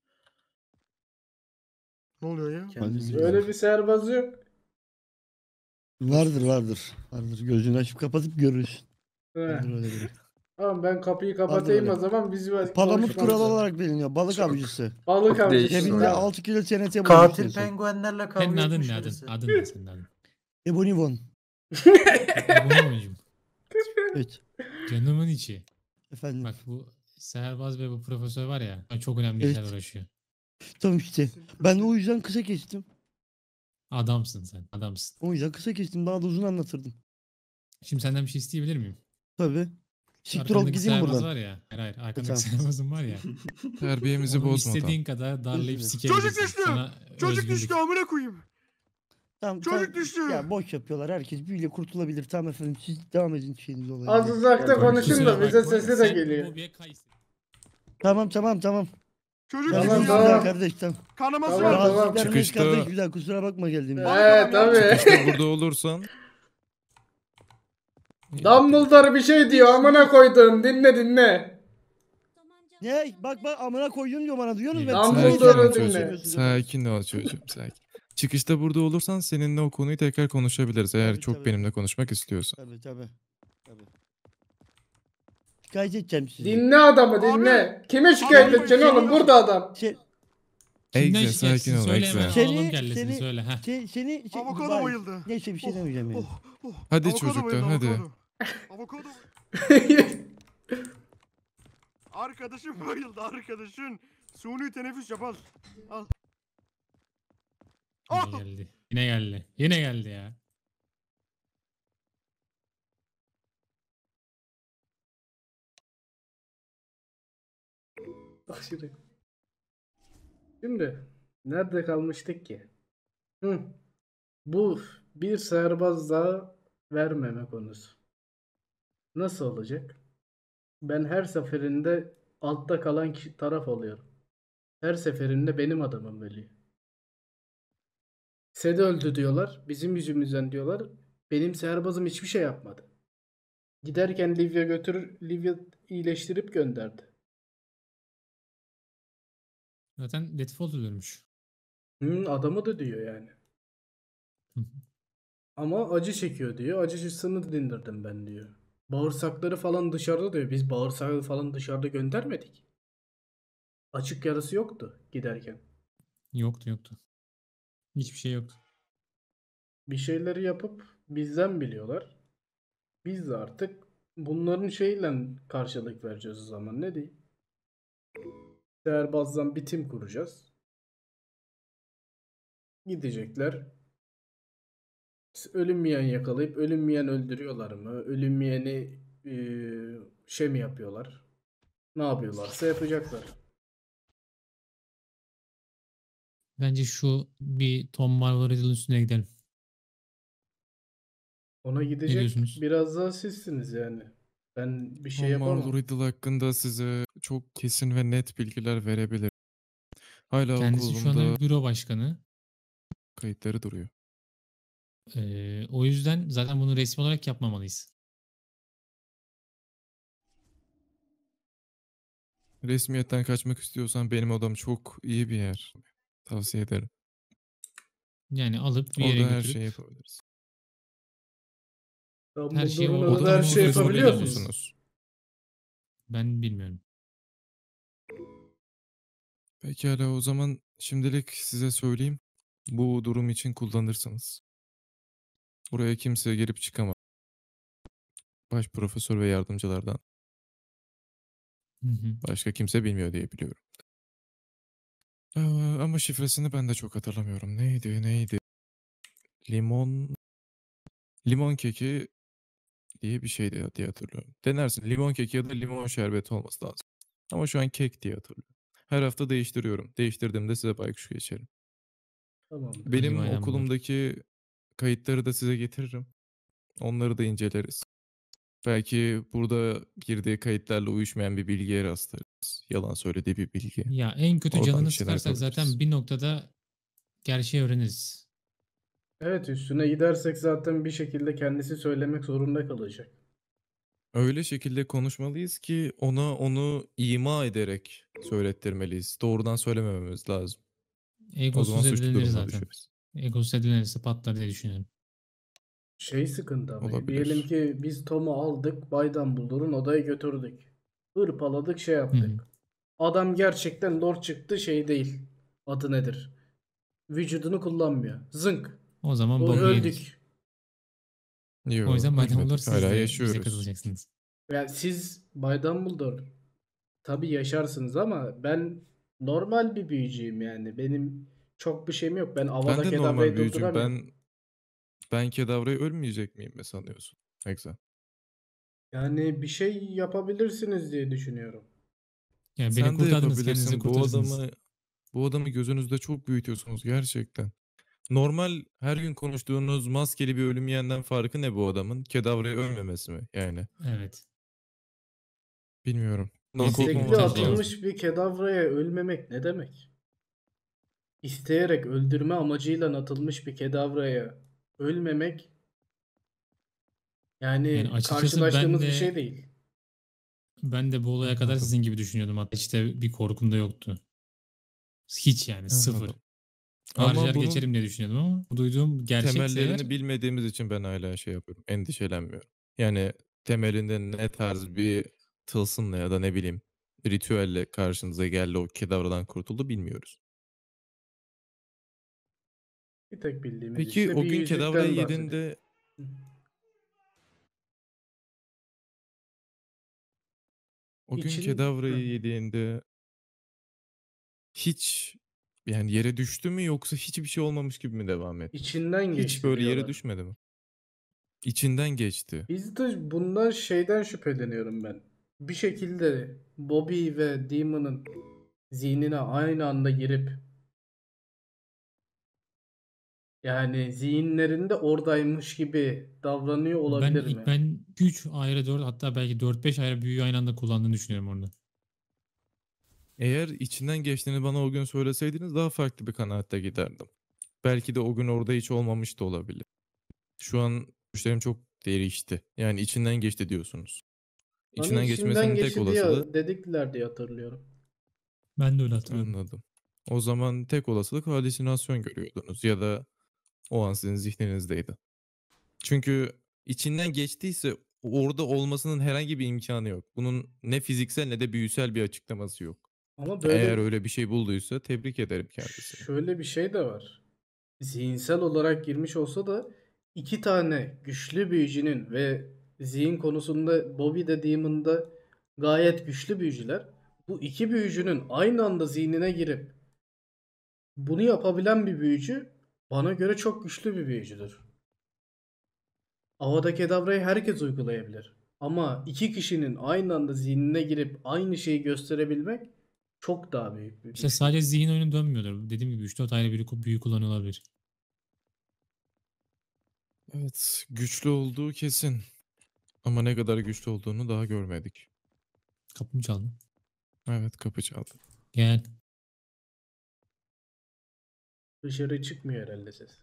Ne oluyor ya? Kendinize Öyle iyi Öyle bir serbaz yok. Vardır vardır. Vardır. Gözünü açıp kapatıp görürsün. He. Vardır öyle biri. Tamam ben kapıyı kapatayım öyle. o zaman biz var. Palamut konuşmamız kuralı lazım. olarak biliniyor. Balık avcısı. Balık Çok avcısı. değişik. Cebinde Tamam. altı kilo T N T Katil bulmuşsun. penguenlerle kavga Senin adın etmiş ne adın? birisi. Adın ne senin adın? Ebony Von. Bu muyum? Evet. Canımın içi. Efendim. Bak bu seherbaz ve bu profesör var ya çok önemli Evet. işler uğraşıyor. Tamam işte. Ben de o yüzden kısa kestim. Adamsın sen adamsın. O yüzden kısa kestim. Daha da uzun anlatırdım. Şimdi senden bir şey isteyebilir miyim? Tabii. Siktir ol Arkandaki gideyim seherbaz buradan. var ya. Hayır hayır arkandaki tamam. seherbazın var ya. Terbiyemizi Onu bozmadan. istediğin kadar darlayıp Özür sikebilirsin. Çocuk düştü! Sana Çocuk özgürlük. düştü amına koyayım. Tamam, Çocuk tamam. düştü. Ya boş yapıyorlar. Herkes büyüyle kurtulabilir. Tamam efendim siz devam edin şeyiniz olayı. Az uzakta Yani konuşun Kusura da bize bakma, sesi de sen geliyor. bu bir kaysın. Tamam tamam tamam. Çocuk Tamam, Tamam düştü tamam. ya. tamam kardeş tamam. Kanaması Tamam, var. tamam. Rahatsızlık vermeyiz Çıkışta- kardeş bir daha kusura bakma geldiğim için. Evet tabii. İşte burada olursan Dumbledore bir şey diyor amına koydum dinle dinle. Ne? Bak bak amına koyun diyor bana duyuyorsunuz mu? Dumbledore'u sakin Dumbledore'u ol dinle. çocuğum. Sakin ol çocuğum. Sakin. Çıkışta burada olursan seninle o konuyu tekrar konuşabiliriz. Eğer Tabii, çok tabii. benimle konuşmak istiyorsan. Tabii tabii. Tabii. Şikayet edeceğim sizi. Dinle adamı dinle. Kime şikayet Abi, edeceksin şey- oğlum burada adam. Şey, Kimden Egze sakin şikayetçisin? ol Söyle hemen Egze. Seni- alalım kellesini seni- söyle. Heh. şey, seni... Şey, Avokado Vay. bayıldı. Neyse bir şey demeyeceğim yani. Oh, oh. Hadi Avokado çocuklar, bayıldı, hadi. Avokado. Avokado. Arkadaşım bayıldı arkadaşın. Suni teneffüs yap al. Al. Yine geldi. Yine geldi. Yine geldi ya. Aşırı. Şimdi nerede kalmıştık ki? Hı. Bu bir serbaz daha vermeme konusu. Nasıl olacak? Ben her seferinde altta kalan kişi, taraf oluyorum. Her seferinde benim adamım ölüyor. Sede öldü diyorlar. Bizim yüzümüzden diyorlar. Benim serbazım hiçbir şey yapmadı. Giderken Livya götürür, Livya iyileştirip gönderdi. Zaten Deadfall ölmüş. Hı, adamı da diyor yani. Ama acı çekiyor diyor. Acısını dindirdim ben diyor. Bağırsakları falan dışarıda diyor. Biz bağırsağı falan dışarıda göndermedik. Açık yarası yoktu giderken. Yoktu yoktu. Hiçbir şey yoktu. Bir şeyleri yapıp bizden biliyorlar. Biz de artık bunların şeyle karşılık vereceğiz o zaman. Ne diyeyim? Serbazdan bir tim kuracağız. Gidecekler. Ölünmeyen yakalayıp ölünmeyen öldürüyorlar mı? Ölünmeyeni eee, şey mi yapıyorlar? Ne yapıyorlarsa yapacaklar. Bence şu bir Tom Marvel Riddle'ın üstüne gidelim. Ona Ne gidecek diyorsunuz? biraz daha sizsiniz yani. Ben bir şey Tom Marvel yapamam. Riddle hakkında size çok kesin ve net bilgiler verebilirim. Hala Kendisi şu okulumda anda büro başkanı. kayıtları duruyor. Ee, o yüzden zaten bunu resmi olarak yapmamalıyız. Resmiyetten kaçmak istiyorsan benim odam çok iyi bir yer. Tavsiye ederim. Yani alıp bir yere Orada her götürüp şeyi yapabiliriz. her şeyi Dumbledore'un o- odada Odamı her şey odamı orada kabul biliyor yapabiliyor edebiliriz. musunuz? musunuz? Ben bilmiyorum. Pekala o zaman şimdilik size söyleyeyim. Bu durum için kullanırsınız. Buraya kimse girip çıkamaz. Baş profesör ve yardımcılardan. Hı hı. Başka kimse bilmiyor diye biliyorum. Ee, ama şifresini ben de çok hatırlamıyorum. Neydi neydi? Limon... Limon keki diye bir şeydi diye hatırlıyorum. Denersin. Limon keki ya da limon şerbeti olması lazım. Ama şu an kek diye hatırlıyorum. Her hafta değiştiriyorum. Değiştirdiğimde size baykuş geçerim. Tamamdır. İyi Benim bayramlar. okulumdaki kayıtları da size getiririm. Onları da inceleriz. Belki burada girdiği kayıtlarla uyuşmayan bir bilgiye rastlarız. Yalan söylediği bir bilgi. Ya en kötü Oradan canını bir şeyler sıkarsak zaten yapabiliriz. bir noktada gerçeği öğreniriz. Evet, üstüne gidersek zaten bir şekilde kendisi söylemek zorunda kalacak. Öyle şekilde konuşmalıyız ki ona onu ima ederek söylettirmeliyiz. Doğrudan söylemememiz lazım. O zaman Egosuz suçlu edilenir durumuna zaten. düşeriz. Egosuz edilenirse patlar diye düşünüyorum. Şey sıkıntı ama diyelim Olabilir. ki biz Tom'u aldık, Bay Dumbledore'un odaya götürdük. Hırpaladık, şey Hı hı. yaptık. Adam gerçekten Lord çıktı, şey değil. Adı nedir? Vücudunu kullanmıyor. Zınk. O zaman O boku yedik. öldük. O Yo, yüzden Bay Dumbledore ölmedik. siz Hala de bize yaşıyoruz. katılacaksınız. Yani siz Bay Dumbledore tabii yaşarsınız ama ben normal bir büyücüyüm yani. Benim çok bir şeyim yok. Ben Ben Avada de normal Kedavra'yı büyücüyüm. durduramıyorum. Ben ben Kedavra'yı ölmeyecek miyim mi sanıyorsun? Eksa. Yani bir şey yapabilirsiniz diye düşünüyorum. Yani beni Sen de kurtardınız, kendinizi yapabilirsin. Bu kurtarırsınız. adamı bu adamı gözünüzde çok büyütüyorsunuz gerçekten. Normal her gün konuştuğunuz maskeli bir ölüm yiyenden farkı ne bu adamın? Kedavra'yı ölmemesi mi? Yani Evet. bilmiyorum. Bundan İstekli İstekli korkmamanız tercih lazım. atılmış bir kedavraya ölmemek ne demek? İsteyerek öldürme amacıyla atılmış bir kedavraya ölmemek Yani yani açıkçası ben karşılaştığımız bir de şey değil. ben de bu olaya kadar Anladım. sizin gibi düşünüyordum. Hatta işte bir korkum da yoktu. Hiç yani sıfır. Anladım. Ama Harcar bunun geçerim diye düşünüyordum ama bu duyduğum gerçekse eğer temellerini bilmediğimiz için ben hala şey yapıyorum. Endişelenmiyorum. Yani temelinde ne tarz bir tılsımla ya da ne bileyim ritüelle karşınıza geldi o kedavradan kurtuldu bilmiyoruz. Bir tek bildiğimiz Peki işte o bir gün kedavrayı yüzükten bahsediyor. yediğinde Hı. o gün İçin kedavrayı Hı. yediğinde hiç yani yere düştü mü yoksa hiçbir şey olmamış gibi mi devam etti? içinden Hiç geçti böyle yere diyorlar. düşmedi mi? İçinden geçti. Biz de bundan şeyden şüpheleniyorum ben. Bir şekilde Bobby ve Demon'ın zihnine aynı anda girip yani zihinlerinde oradaymış gibi davranıyor Ben olabilir mi? ben üç ayrı dört hatta belki dört beş ayrı büyüyü aynı anda kullandığını düşünüyorum orada. Eğer içinden geçtiğini bana o gün söyleseydiniz daha farklı bir kanaatte giderdim. Belki de o gün orada hiç olmamış da olabilir. Şu an müşterim çok değişti. Yani içinden geçti diyorsunuz. Bana İçinden içinden geçmesinin tek geçti olasılığı diye dedikler diye hatırlıyorum. Ben de öyle hatırlıyorum. anladım. O zaman tek olasılık halüsinasyon görüyordunuz ya da o an sizin zihninizdeydi. Çünkü içinden geçtiyse orada olmasının herhangi bir imkanı yok. Bunun ne fiziksel ne de büyüsel bir açıklaması yok. Ama böyle Eğer öyle bir şey bulduysa tebrik ederim kendisini. şöyle bir şey de var. Zihinsel olarak girmiş olsa da iki tane güçlü büyücünün ve zihin konusunda Bobby de Demon'da gayet güçlü büyücüler. Bu iki büyücünün aynı anda zihnine girip bunu yapabilen bir büyücü bana göre çok güçlü bir büyücüdür. Avada Kedavra'yı herkes uygulayabilir. Ama iki kişinin aynı anda zihnine girip aynı şeyi gösterebilmek çok daha büyük bir İşte güç. sadece zihin oyunu dönmüyordur. Dediğim gibi üç dört ayrı büyü, büyü kullanılabilir. Evet, güçlü olduğu kesin. Ama ne kadar güçlü olduğunu daha görmedik. Kapımı çaldı. Evet, kapı çaldı. Gel. Dışarı çıkmıyor herhalde ses.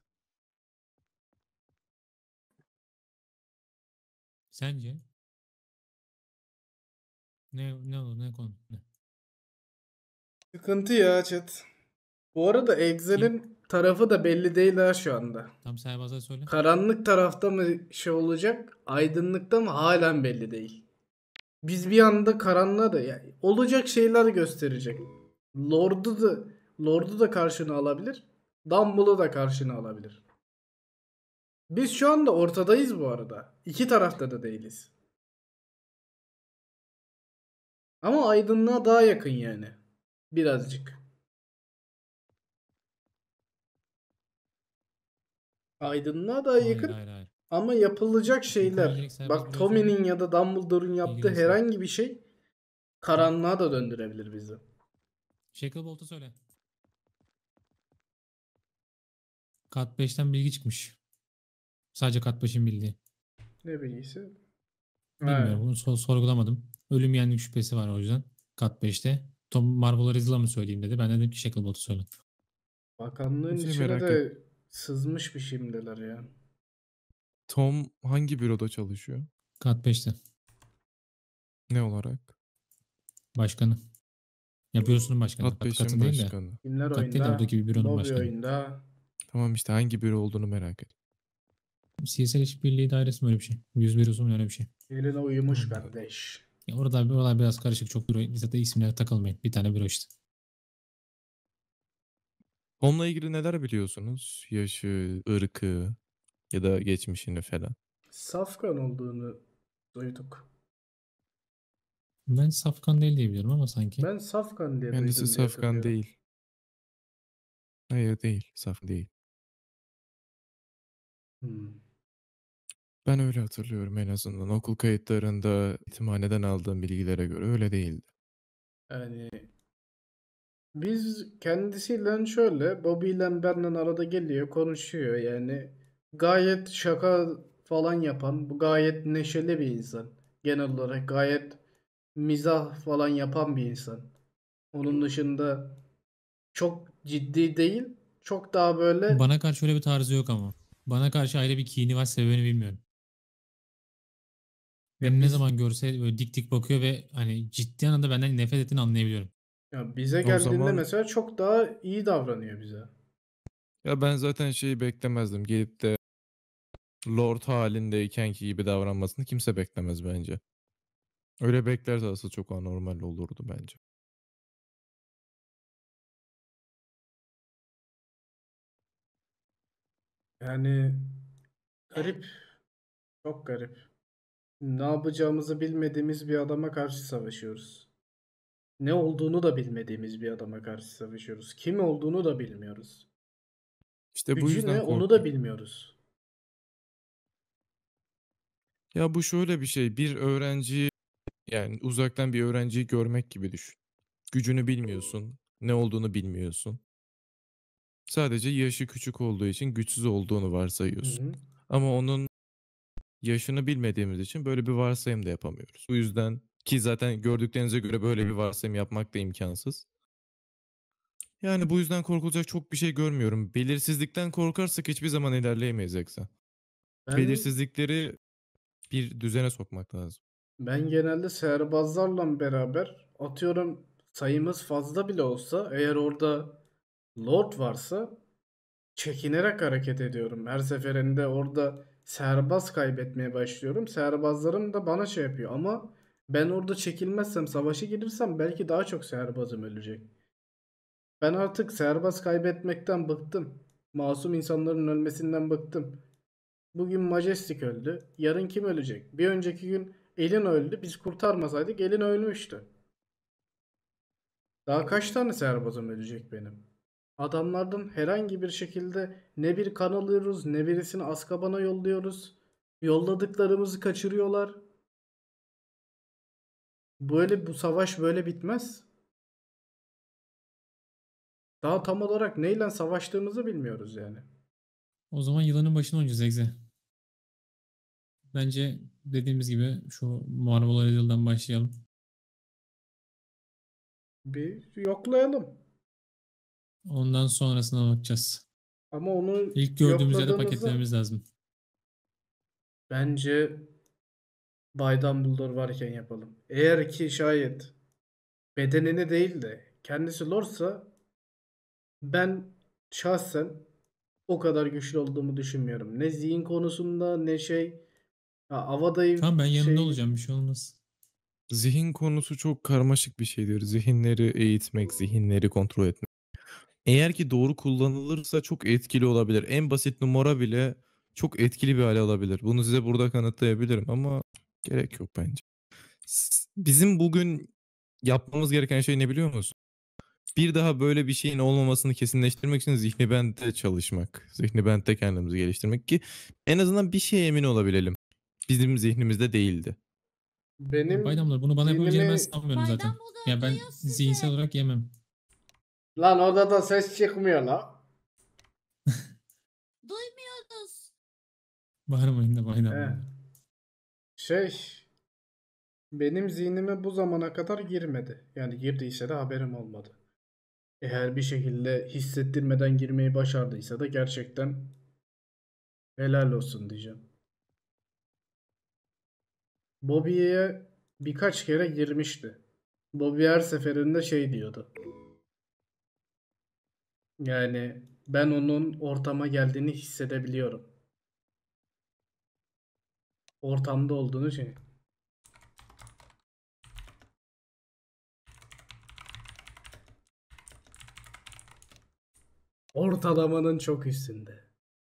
Sence? Ne ne olur ne konu? Ne? Sıkıntı ya chat. Bu arada Excel'in tarafı da belli değil ha şu anda. Tam Serbaz'a söyle. Karanlık tarafta mı şey olacak, aydınlıkta mı halen belli değil. Biz bir anda karanlığa da yani olacak şeyler gösterecek. Lord'u da Lord'u da karşına alabilir. Dumble'ı da karşına alabilir. Biz şu anda ortadayız bu arada. İki tarafta da değiliz. Ama aydınlığa daha yakın yani. Birazcık. Aydınlığa daha Hayır yakın. hayır hayır. Ama yapılacak Yukarı şeyler. direkt serbest Bak bırak Tommy'nin söyle. ya da Dumbledore'un yaptığı İlgilensin. herhangi bir şey karanlığa da döndürebilir bizi. Shacklebolt söyle. Kat beşten bilgi çıkmış. Sadece Kat beşin bildiği. Ne bilgisi? Bilmiyorum. Ha, Bunu sor- sorgulamadım. Ölüm yenlik şüphesi var o yüzden. Kat beşte. Tom Marvel'a Riddle'a mı söyleyeyim dedi. Ben de dedim ki Shacklebolt'u söyle. bakanlığın Bir şey içine merak de sızmış bir şimdiler ya. Tom hangi büroda çalışıyor? Kat beşte. Ne olarak? Başkanı. Ya bürosunun başkanı. Kat Kat, beşin katı değil de. başkanı. Kimler Kat değil de oyunda? oradaki bir büronun Bobby başkanı. oyunda. Tamam işte hangi büro olduğunu merak ettim. Siyasal İşbirliği Dairesi mi öyle bir şey? yüz bir uzun öyle bir şey. Eline uyumuş Anladım. kardeş. Ya orada oralar biraz karışık. Çok büro. Zaten isimlere takılmayın. Bir tane büro işte. Tom'la ilgili neler biliyorsunuz? Yaşı, ırkı ya da geçmişini falan. Safkan olduğunu duyduk. Ben Safkan değil diye biliyorum ama sanki. Ben Safkan diye Kendisi duydum diye safkan hatırlıyorum. değil. Hayır değil, saf değil. Hmm. Ben öyle hatırlıyorum en azından. Okul kayıtlarında yetimhaneden aldığım bilgilere göre öyle değildi. Yani biz kendisiyle şöyle Bobby ile benle arada geliyor konuşuyor yani gayet şaka falan yapan bu gayet neşeli bir insan. Genel olarak gayet mizah falan yapan bir insan. Onun dışında çok ciddi değil. Çok daha böyle Bana karşı öyle bir tarzı yok ama. Bana karşı ayrı bir kini var, sebebini bilmiyorum. Ya Beni ne biz- zaman görse böyle dik dik bakıyor ve hani ciddi anlamda benden nefret ettiğini anlayabiliyorum. ya bize O geldiğinde zaman- mesela çok daha iyi davranıyor bize. Ya ben zaten şeyi beklemezdim. Gelip de Lord halindeykenki gibi davranmasını kimse beklemez bence. Öyle beklerse asıl çok anormal olurdu bence. Yani garip. Çok garip. Ne yapacağımızı bilmediğimiz bir adama karşı savaşıyoruz. Ne olduğunu da bilmediğimiz bir adama karşı savaşıyoruz. Kim olduğunu da bilmiyoruz. İşte bu Gücü yüzden ne onu korkuyorum. da bilmiyoruz. Ya bu şöyle bir şey. Bir öğrenciyi yani uzaktan bir öğrenciyi görmek gibi düşün. gücünü bilmiyorsun. Ne olduğunu bilmiyorsun. Sadece yaşı küçük olduğu için güçsüz olduğunu Hı varsayıyorsun. hı. Ama onun yaşını bilmediğimiz için böyle bir varsayım da yapamıyoruz. Bu yüzden ki zaten gördüklerinize göre böyle bir varsayım yapmak da imkansız. Yani bu yüzden korkulacak çok bir şey görmüyorum. Belirsizlikten korkarsak hiçbir zaman ilerleyemeyiz Eksen. Ben Belirsizlikleri bir düzene sokmak lazım. ben genelde seherbazlarla beraber atıyorum sayımız fazla bile olsa eğer orada lord varsa çekinerek hareket ediyorum. Her seferinde orada seherbaz kaybetmeye başlıyorum. Seherbazlarım da bana şey yapıyor ama ben orada çekilmezsem, savaşa girirsem belki daha çok seherbazım ölecek. Ben artık seherbaz kaybetmekten bıktım. Masum insanların ölmesinden bıktım. Bugün Majestic öldü. Yarın kim ölecek? Bir önceki gün Elin öldü. Biz kurtarmasaydık Elin ölmüştü. Daha kaç tane seherbazım ölecek benim? Adamlardan herhangi bir şekilde ne bir kan alıyoruz, ne birisini Azkaban'a yolluyoruz. Yolladıklarımızı kaçırıyorlar. Böyle bu savaş böyle bitmez. Daha tam olarak neyle savaştığımızı bilmiyoruz yani. O zaman yılanın başına oynayacağız Egze. Bence dediğimiz gibi şu Marvel Riddle'dan başlayalım. Bir yoklayalım. Ondan sonrasına bakacağız. Ama onu İlk gördüğümüz yerde yokladığımızda paketlememiz lazım. bence Bay Dumbledore varken yapalım. Eğer ki şayet bedenini değil de kendisi lordsa ben şahsen o kadar güçlü olduğumu düşünmüyorum. Ne zihin konusunda ne şey. Ha, Avadayı Tamam ben yanında şey olacağım, bir şey olmaz. Zihin konusu çok karmaşık bir şeydir. Zihinleri eğitmek, zihinleri kontrol etmek. Eğer ki doğru kullanılırsa çok etkili olabilir. En basit numara bile çok etkili bir hale alabilir. Bunu size burada kanıtlayabilirim ama gerek yok bence. S- Bizim bugün yapmamız gereken şey ne biliyor musun? Bir daha böyle bir şeyin olmamasını kesinleştirmek için zihni bente çalışmak. Zihni bente kendimizi geliştirmek ki en azından bir şeye emin olabilelim. Bizim zihnimizde değildi. Ya benim Baydamlar bunu bana yapabileceğini ben zihnimi sanmıyorum zaten. Ya ben zihinsel olarak yemem. lan orada da ses çıkmıyor la. Duymuyoruz. Bağırmayın da He. Baydamlar. Şey benim zihnime bu zamana kadar girmedi. Yani girdiyse de haberim olmadı. Eğer bir şekilde hissettirmeden girmeyi başardıysa da gerçekten helal olsun diyeceğim. Bobby'ye birkaç kere girmişti. Bobby her seferinde şey diyordu. Yani ben onun ortama geldiğini hissedebiliyorum. Ortamda olduğunu şey. Ortalamanın çok üstünde.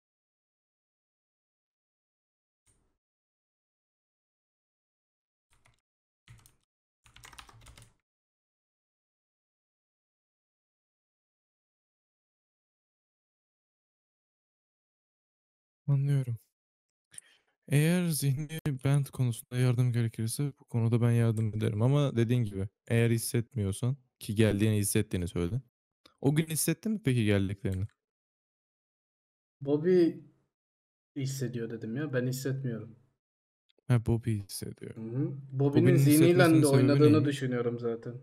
Anlıyorum. Eğer zihni bent konusunda yardım gerekirse bu konuda ben yardım ederim. Ama dediğin gibi eğer hissetmiyorsan ki geldiğini hissettiğini söyledin. O gün hissettin mi peki geldiklerini? Bobby hissediyor dedim ya. Ben hissetmiyorum. Ha Bobby hissediyor. Hı hı. Bobby'nin Bobby'nin zihniyle hissetmesinin de sebebi oynadığını neymiş? düşünüyorum zaten.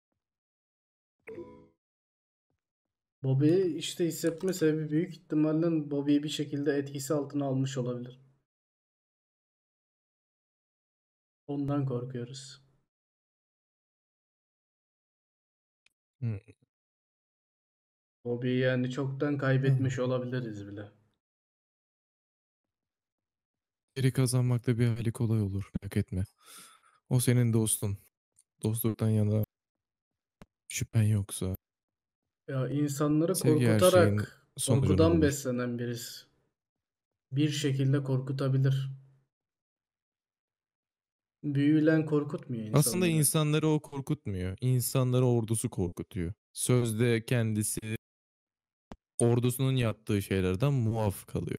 Bobby işte hissetme sebebi büyük ihtimalle Bobby'yi bir şekilde etkisi altına almış olabilir. Ondan korkuyoruz. Hı. Bobby'yi yani çoktan kaybetmiş olabiliriz bile. Geri kazanmak da bir hayli kolay olur. Merak etme. O senin dostun. Dostluktan yana şüphen yoksa Ya insanları sevgi her şeyin korkutarak sonucunu korkudan bulur. beslenen birisi. Bir şekilde korkutabilir. Büyüyle korkutmuyor Aslında insanları. insanları o korkutmuyor. İnsanları ordusu korkutuyor. Sözde kendisi ordusunun yaptığı şeylerden muaf kalıyor.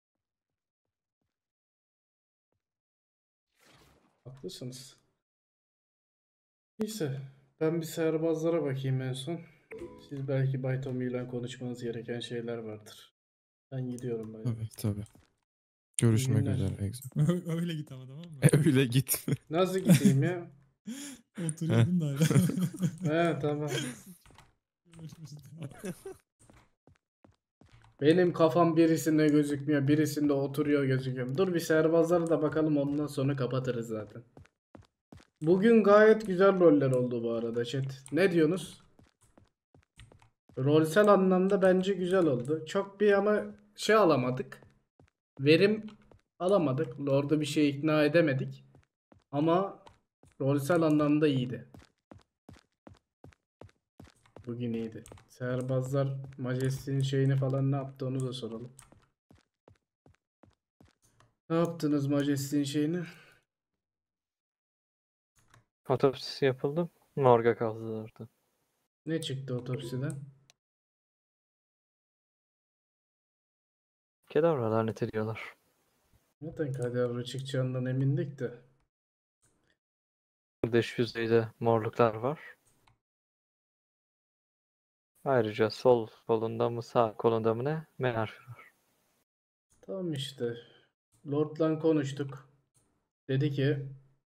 Haklısınız. Neyse. Ben bir serbazlara bakayım en son. Siz belki Bay Tommy ile konuşmanız gereken şeyler vardır. Ben gidiyorum bay. Tabii tabii. İyi Görüşmek günler. üzere Egzo. Öyle git ama tamam mı? Öyle git. Nasıl gideyim ya? Oturuyordun da hala. He tamam. Görüşürüz. Benim kafam birisinde gözükmüyor, birisinde oturuyor gözüküyor. Dur bir serbazlara da bakalım, ondan sonra kapatırız zaten. Bugün gayet güzel roller oldu bu arada chat. Ne diyorsunuz? Rolsel anlamda bence güzel oldu. Çok bir ama şey alamadık. Verim alamadık. Lord'u bir şey ikna edemedik. Ama rolsel anlamda iyiydi. Bugün iyiydi. Serbazlar Majesty'nin şeyini falan ne yaptı onu da soralım. Ne yaptınız Majesty'nin şeyini? Otopsisi yapıldı. Morga kaldırıldı. Ne çıktı otopsiden? Kedavra lanet ediyorlar. Zaten kadavra çıkacağından emindik de. Dış yüzeyde morluklar var. Ayrıca sol kolunda mı sağ kolunda mı ne? M harfi var. Tamam işte. Lord'la konuştuk. Dedi ki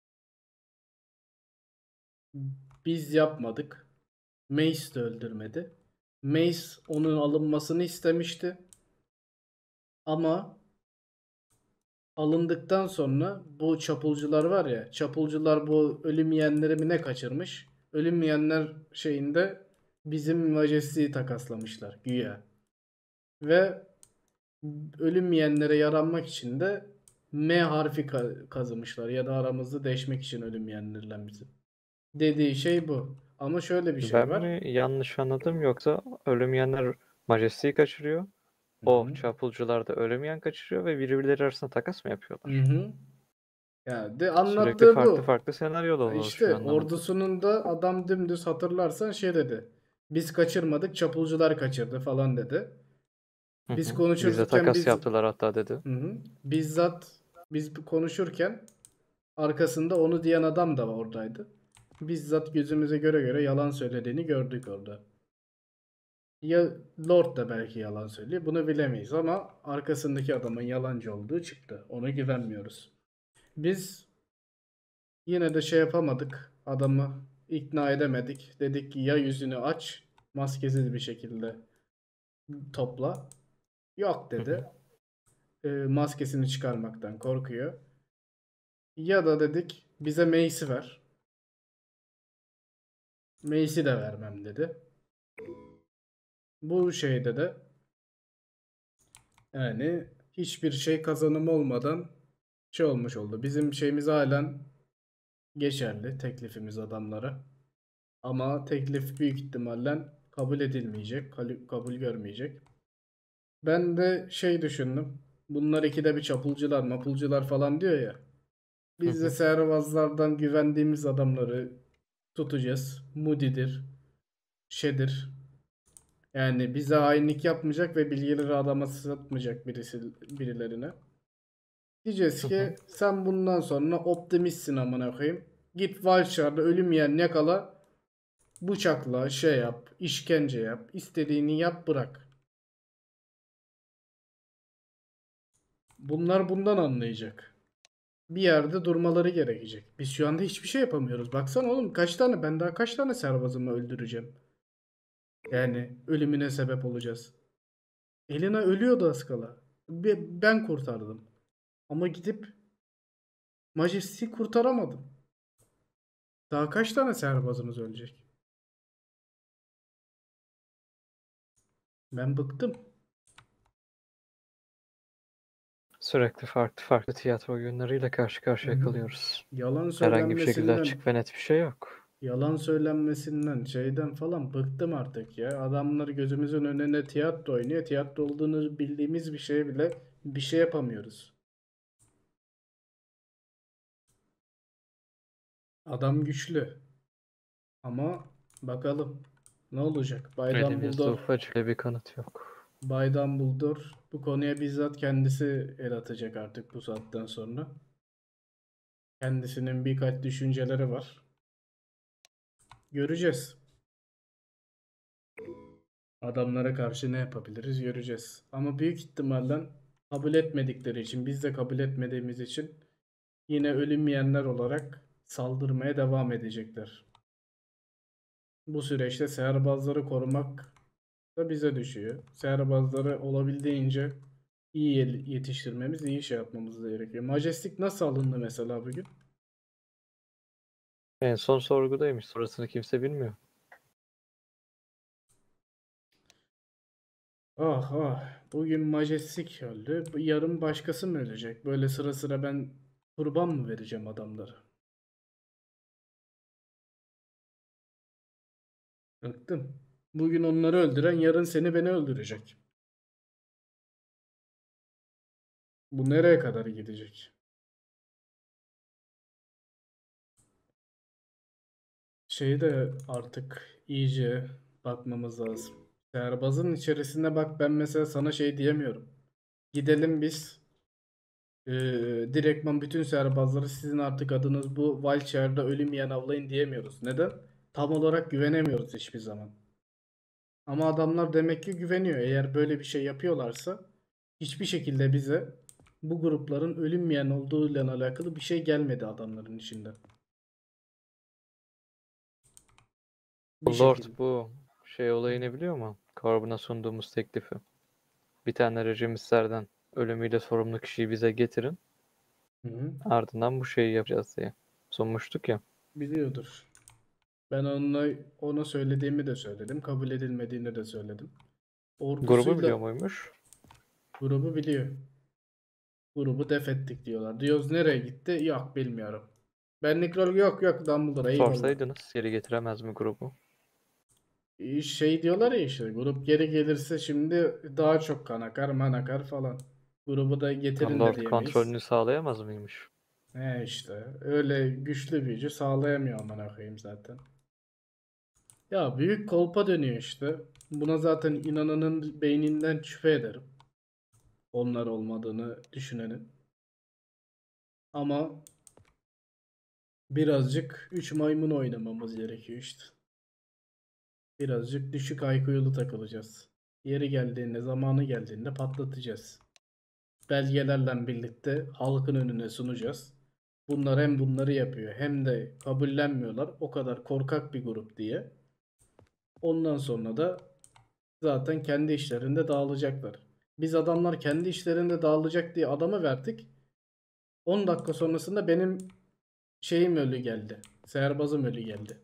biz yapmadık. Mace de öldürmedi. Mace onun alınmasını istemişti. Ama alındıktan sonra bu çapulcular var ya, çapulcular bu ölüm yiyenleri mi ne kaçırmış? Ölüm yiyenler şeyinde bizim Majesty'yi takaslamışlar güya. Ve ölüm yiyenlere yaranmak için de M harfi ka- kazımışlar ya da aramızı deşmek için ölüm yiyenlerle bizim. Dediği şey bu. Ama şöyle bir şey Ben var. mi yanlış anladım yoksa ölüm yiyenler Majesty'yi kaçırıyor. O Hı-hı. çapulcular da ölüm yiyen kaçırıyor ve birbirleri arasında takas mı yapıyorlar? Hı hı. Ya de Sürekli anlattığı farklı bu. farklı senaryolar İşte oluşuyor anlamadım. ordusunun da adam dümdüz hatırlarsan şey dedi. Biz kaçırmadık, çapulcular kaçırdı falan dedi. Hı Biz hı. Bize konuşurken takas biz yaptılar hatta dedi. Hı hı. bizzat biz konuşurken arkasında onu diyen adam da oradaydı. Bizzat gözümüze göre göre yalan söylediğini gördük orada. Ya Lord da belki yalan söylüyor. Bunu bilemeyiz ama arkasındaki adamın yalancı olduğu çıktı. Ona güvenmiyoruz. Biz yine de şey yapamadık. Adamı ikna edemedik. Dedik ki ya yüzünü aç, maskesiz bir şekilde topla. Yok dedi. E, maskesini çıkarmaktan korkuyor. Ya da dedik bize Mace'i ver. Mace'i de vermem dedi. Bu şeyde de yani hiçbir şey kazanımı olmadan şey olmuş oldu. Bizim şeyimiz halen geçerli, teklifimiz adamlara. Ama teklif büyük ihtimalle kabul edilmeyecek, kal- kabul görmeyecek. Ben de şey düşündüm. Bunlar ikide bir çapulcular, mapulcular falan diyor ya. Biz de serbazlardan güvendiğimiz adamları tutacağız. Moody'dir, şeydir. Yani bize hainlik yapmayacak ve bilgileri adama satmayacak birisi, birilerine. Diyeceğiz ki sen bundan sonra optimistsin amına koyayım. Git Valşar'da ölüm yiyen yakala. Bıçakla şey yap, işkence yap, istediğini yap bırak. Bunlar bundan anlayacak. Bir yerde durmaları gerekecek. Biz şu anda hiçbir şey yapamıyoruz. Baksana oğlum kaç tane ben daha kaç tane serbazımı öldüreceğim. Yani ölümüne sebep olacağız. Elena ölüyordu az kala. Be- Ben kurtardım. Ama gidip Majesty'yi kurtaramadım. Daha kaç tane serbazımız ölecek? Ben bıktım. Sürekli farklı farklı tiyatro oyunlarıyla karşı karşıya Hı hı. kalıyoruz. Yalan Herhangi bir şekilde söylenmesinden, açık ve net bir şey yok. yalan söylenmesinden, şeyden falan bıktım artık ya. Adamlar gözümüzün önüne tiyatro oynuyor. Tiyatro olduğunu bildiğimiz bir şey bile bir şey yapamıyoruz. Adam güçlü. Ama bakalım ne olacak? Bay Elimizde Dumbledore, ufacık bir kanıt yok. Bay Dumbledore bu konuya bizzat kendisi el atacak artık bu saatten sonra. Kendisinin birkaç düşünceleri var. Göreceğiz. Adamlara karşı ne yapabiliriz göreceğiz. Ama büyük ihtimalle kabul etmedikleri için, biz de kabul etmediğimiz için yine ölüm yiyenler olarak saldırmaya devam edecekler. Bu süreçte seherbazları korumak da bize düşüyor. Seherbazları olabildiğince iyi yel- yetiştirmemiz, iyi şey yapmamız gerekiyor. Majestic nasıl alındı mesela bugün? En son sorgudaymış. Sonrasını kimse bilmiyor. Ah ah. Bugün Majestic öldü. Bu yarın başkası mı ölecek? Böyle sıra sıra ben kurban mı vereceğim adamlara? Bıktım. Bugün onları öldüren yarın seni beni öldürecek. Bu nereye kadar gidecek? Şeyi de artık iyice bakmamız lazım. Seherbazın içerisinde bak ben mesela sana şey diyemiyorum. Gidelim biz eee direktman bütün seherbazları sizin artık adınız bu Wildchair'da ölüm yiyen avlayın diyemiyoruz. Neden? Tam olarak güvenemiyoruz hiçbir zaman. Ama adamlar demek ki güveniyor. Eğer böyle bir şey yapıyorlarsa hiçbir şekilde bize bu grupların ölüm yiyen olduğuyla alakalı bir şey gelmedi adamların içinden. Bir Lord şekilde. bu şey olayını biliyor mu? Corbin'a sunduğumuz teklifi. Bir tane rejimistlerden ölümüyle sorumlu kişiyi bize getirin. Hı hı. Ardından bu şeyi yapacağız diye. Sunmuştuk ya. Biliyordur. Ben onunla, ona söylediğimi de söyledim. Kabul edilmediğini de söyledim. Grubu Ordusuyla biliyor muymuş? grubu biliyor. Grubu def ettik diyorlar. Diyoruz nereye gitti? Yok bilmiyorum. Benlik rol yok yok Dumbledore eyvallah. Sorsaydınız geri getiremez mi grubu? İyi Şey diyorlar ya işte grup geri gelirse şimdi daha çok kan akar man akar falan. Grubu da getirin de Lord diyemeyiz. kontrolünü sağlayamaz mıymış? He işte öyle güçlü büyücü sağlayamıyor amına koyayım zaten. Ya büyük kolpa dönüyor işte. Buna zaten inananın beyninden şüphe ederim. Onlar olmadığını düşünenin. Ama birazcık üç maymun oynamamız gerekiyor işte. Birazcık düşük I Q'lu takılacağız. Yeri geldiğinde, zamanı geldiğinde patlatacağız. Belgelerle birlikte halkın önüne sunacağız. Bunlar hem bunları yapıyor hem de kabullenmiyorlar. O kadar korkak bir grup diye. Ondan sonra da zaten kendi işlerinde dağılacaklar. Biz adamlar kendi işlerinde dağılacak diye adamı verdik. on dakika sonrasında benim şeyim ölü geldi. Seherbazım ölü geldi.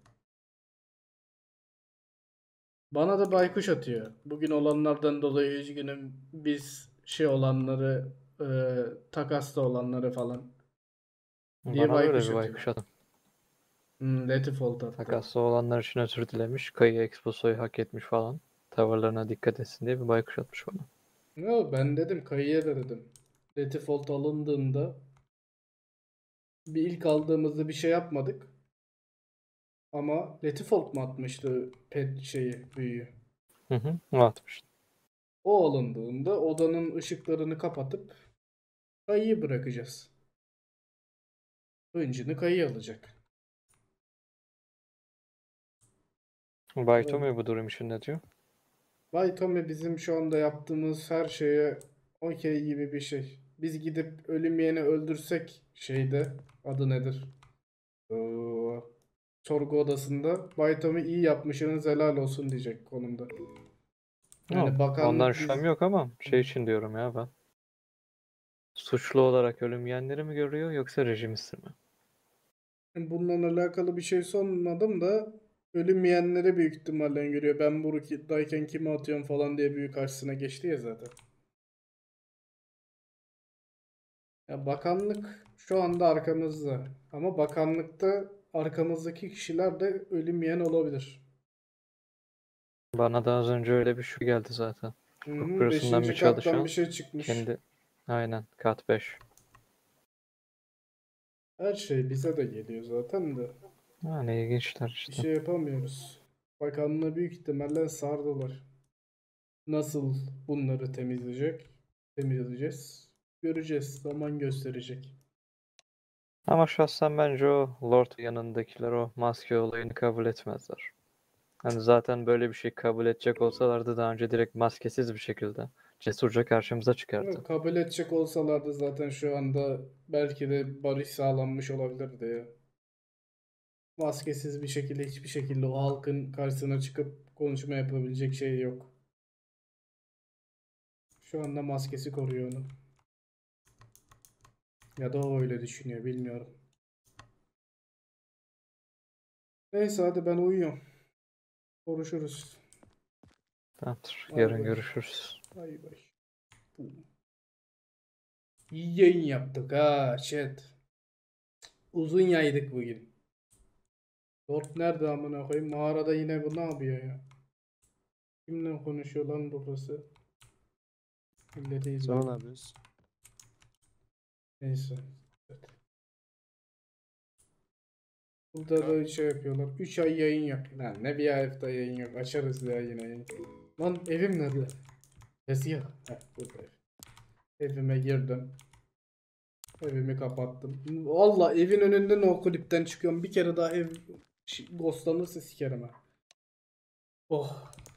Bana da baykuş atıyor. Bugün olanlardan dolayı üzgünüm. Biz şey olanları e, takasta olanları falan diye Bana da öyle baykuş bir atıyor. baykuş atın. Hmm, Latifold attı. Takaslı olanlar için özür dilemiş. Kayı Exposo'yu hak etmiş falan. Tavırlarına dikkat etsin diye bir baykuş atmış bana. Yo, ben dedim kayıya da dedim. Latifold alındığında bir ilk aldığımızda bir şey yapmadık. Ama Latifold mu atmıştı pet şeyi büyüyü? Hı hı. O atmış. O alındığında odanın ışıklarını kapatıp kayıyı bırakacağız. Hıncını kayı alacak. Bay Tommy bu durum için ne diyor? Bay Tommy bizim şu anda yaptığımız her şeye okey gibi bir şey. Biz gidip ölüm yiyeni öldürsek şeyde adı nedir? Ee, sorgu odasında Bay Tommy iyi yapmışsınız helal olsun diyecek konumda. Yani Yok, bakanlık ondan biz- şüphem yok ama şey için diyorum ya ben. Suçlu olarak ölüm yiyenleri mi görüyor yoksa rejimisti mi? bununla alakalı bir şey sormadım da ölüm yiyenleri büyük ihtimalle görüyor. Ben buradayken kimi atıyorum falan diye büyük karşısına geçti ya zaten. Ya bakanlık şu anda arkamızda. Ama bakanlıkta arkamızdaki kişiler de ölüm yiyen olabilir. Bana da az önce öyle bir şüphe geldi zaten. Hı Hukuk hı, bürosundan beşinci bir kattan çalışan bir şey çıkmış. kendi aynen kat beş. Her şey bize de geliyor zaten de. Yani ilginçler Bir işte. şey yapamıyoruz. Bakanlığı büyük ihtimalle sardılar. Nasıl bunları temizleyecek? Temizleyeceğiz. Göreceğiz. Zaman gösterecek. Ama şahsen bence o Lord yanındakiler o maske olayını kabul etmezler. Hani zaten böyle bir şey kabul edecek olsalardı daha önce direkt maskesiz bir şekilde cesurca karşımıza çıkardı. Yok, kabul edecek olsalardı zaten şu anda belki de barış sağlanmış olabilirdi ya. Maskesiz bir şekilde hiçbir şekilde o halkın karşısına çıkıp konuşma yapabilecek şey yok. Şu anda maskesi koruyor onu. Ya da o öyle düşünüyor, bilmiyorum. Neyse hadi ben uyuyorum. Konuşuruz. Tamamdır. Bay Yarın bay. görüşürüz. Bay bay. İyi yayın yaptık ha chat. Uzun yaydık bugün. Lord nerede amına koyayım? Mağarada yine bu ne yapıyor ya? Kimle konuşuyor lan burası? Milleti Sonra ne izliyor. yapıyoruz? Neyse. Evet. Burada da şey yapıyorlar. üç ay yayın yok. Lan ne bir hafta yayın yok. Açarız ya yine yayın. Lan evim nerede? Tezgah. Heh, burada ev. Evime girdim. Evimi kapattım. Valla evin önünden o kulüpten çıkıyorum. Bir kere daha ev ghostlanırsa sikerim ha. Oh.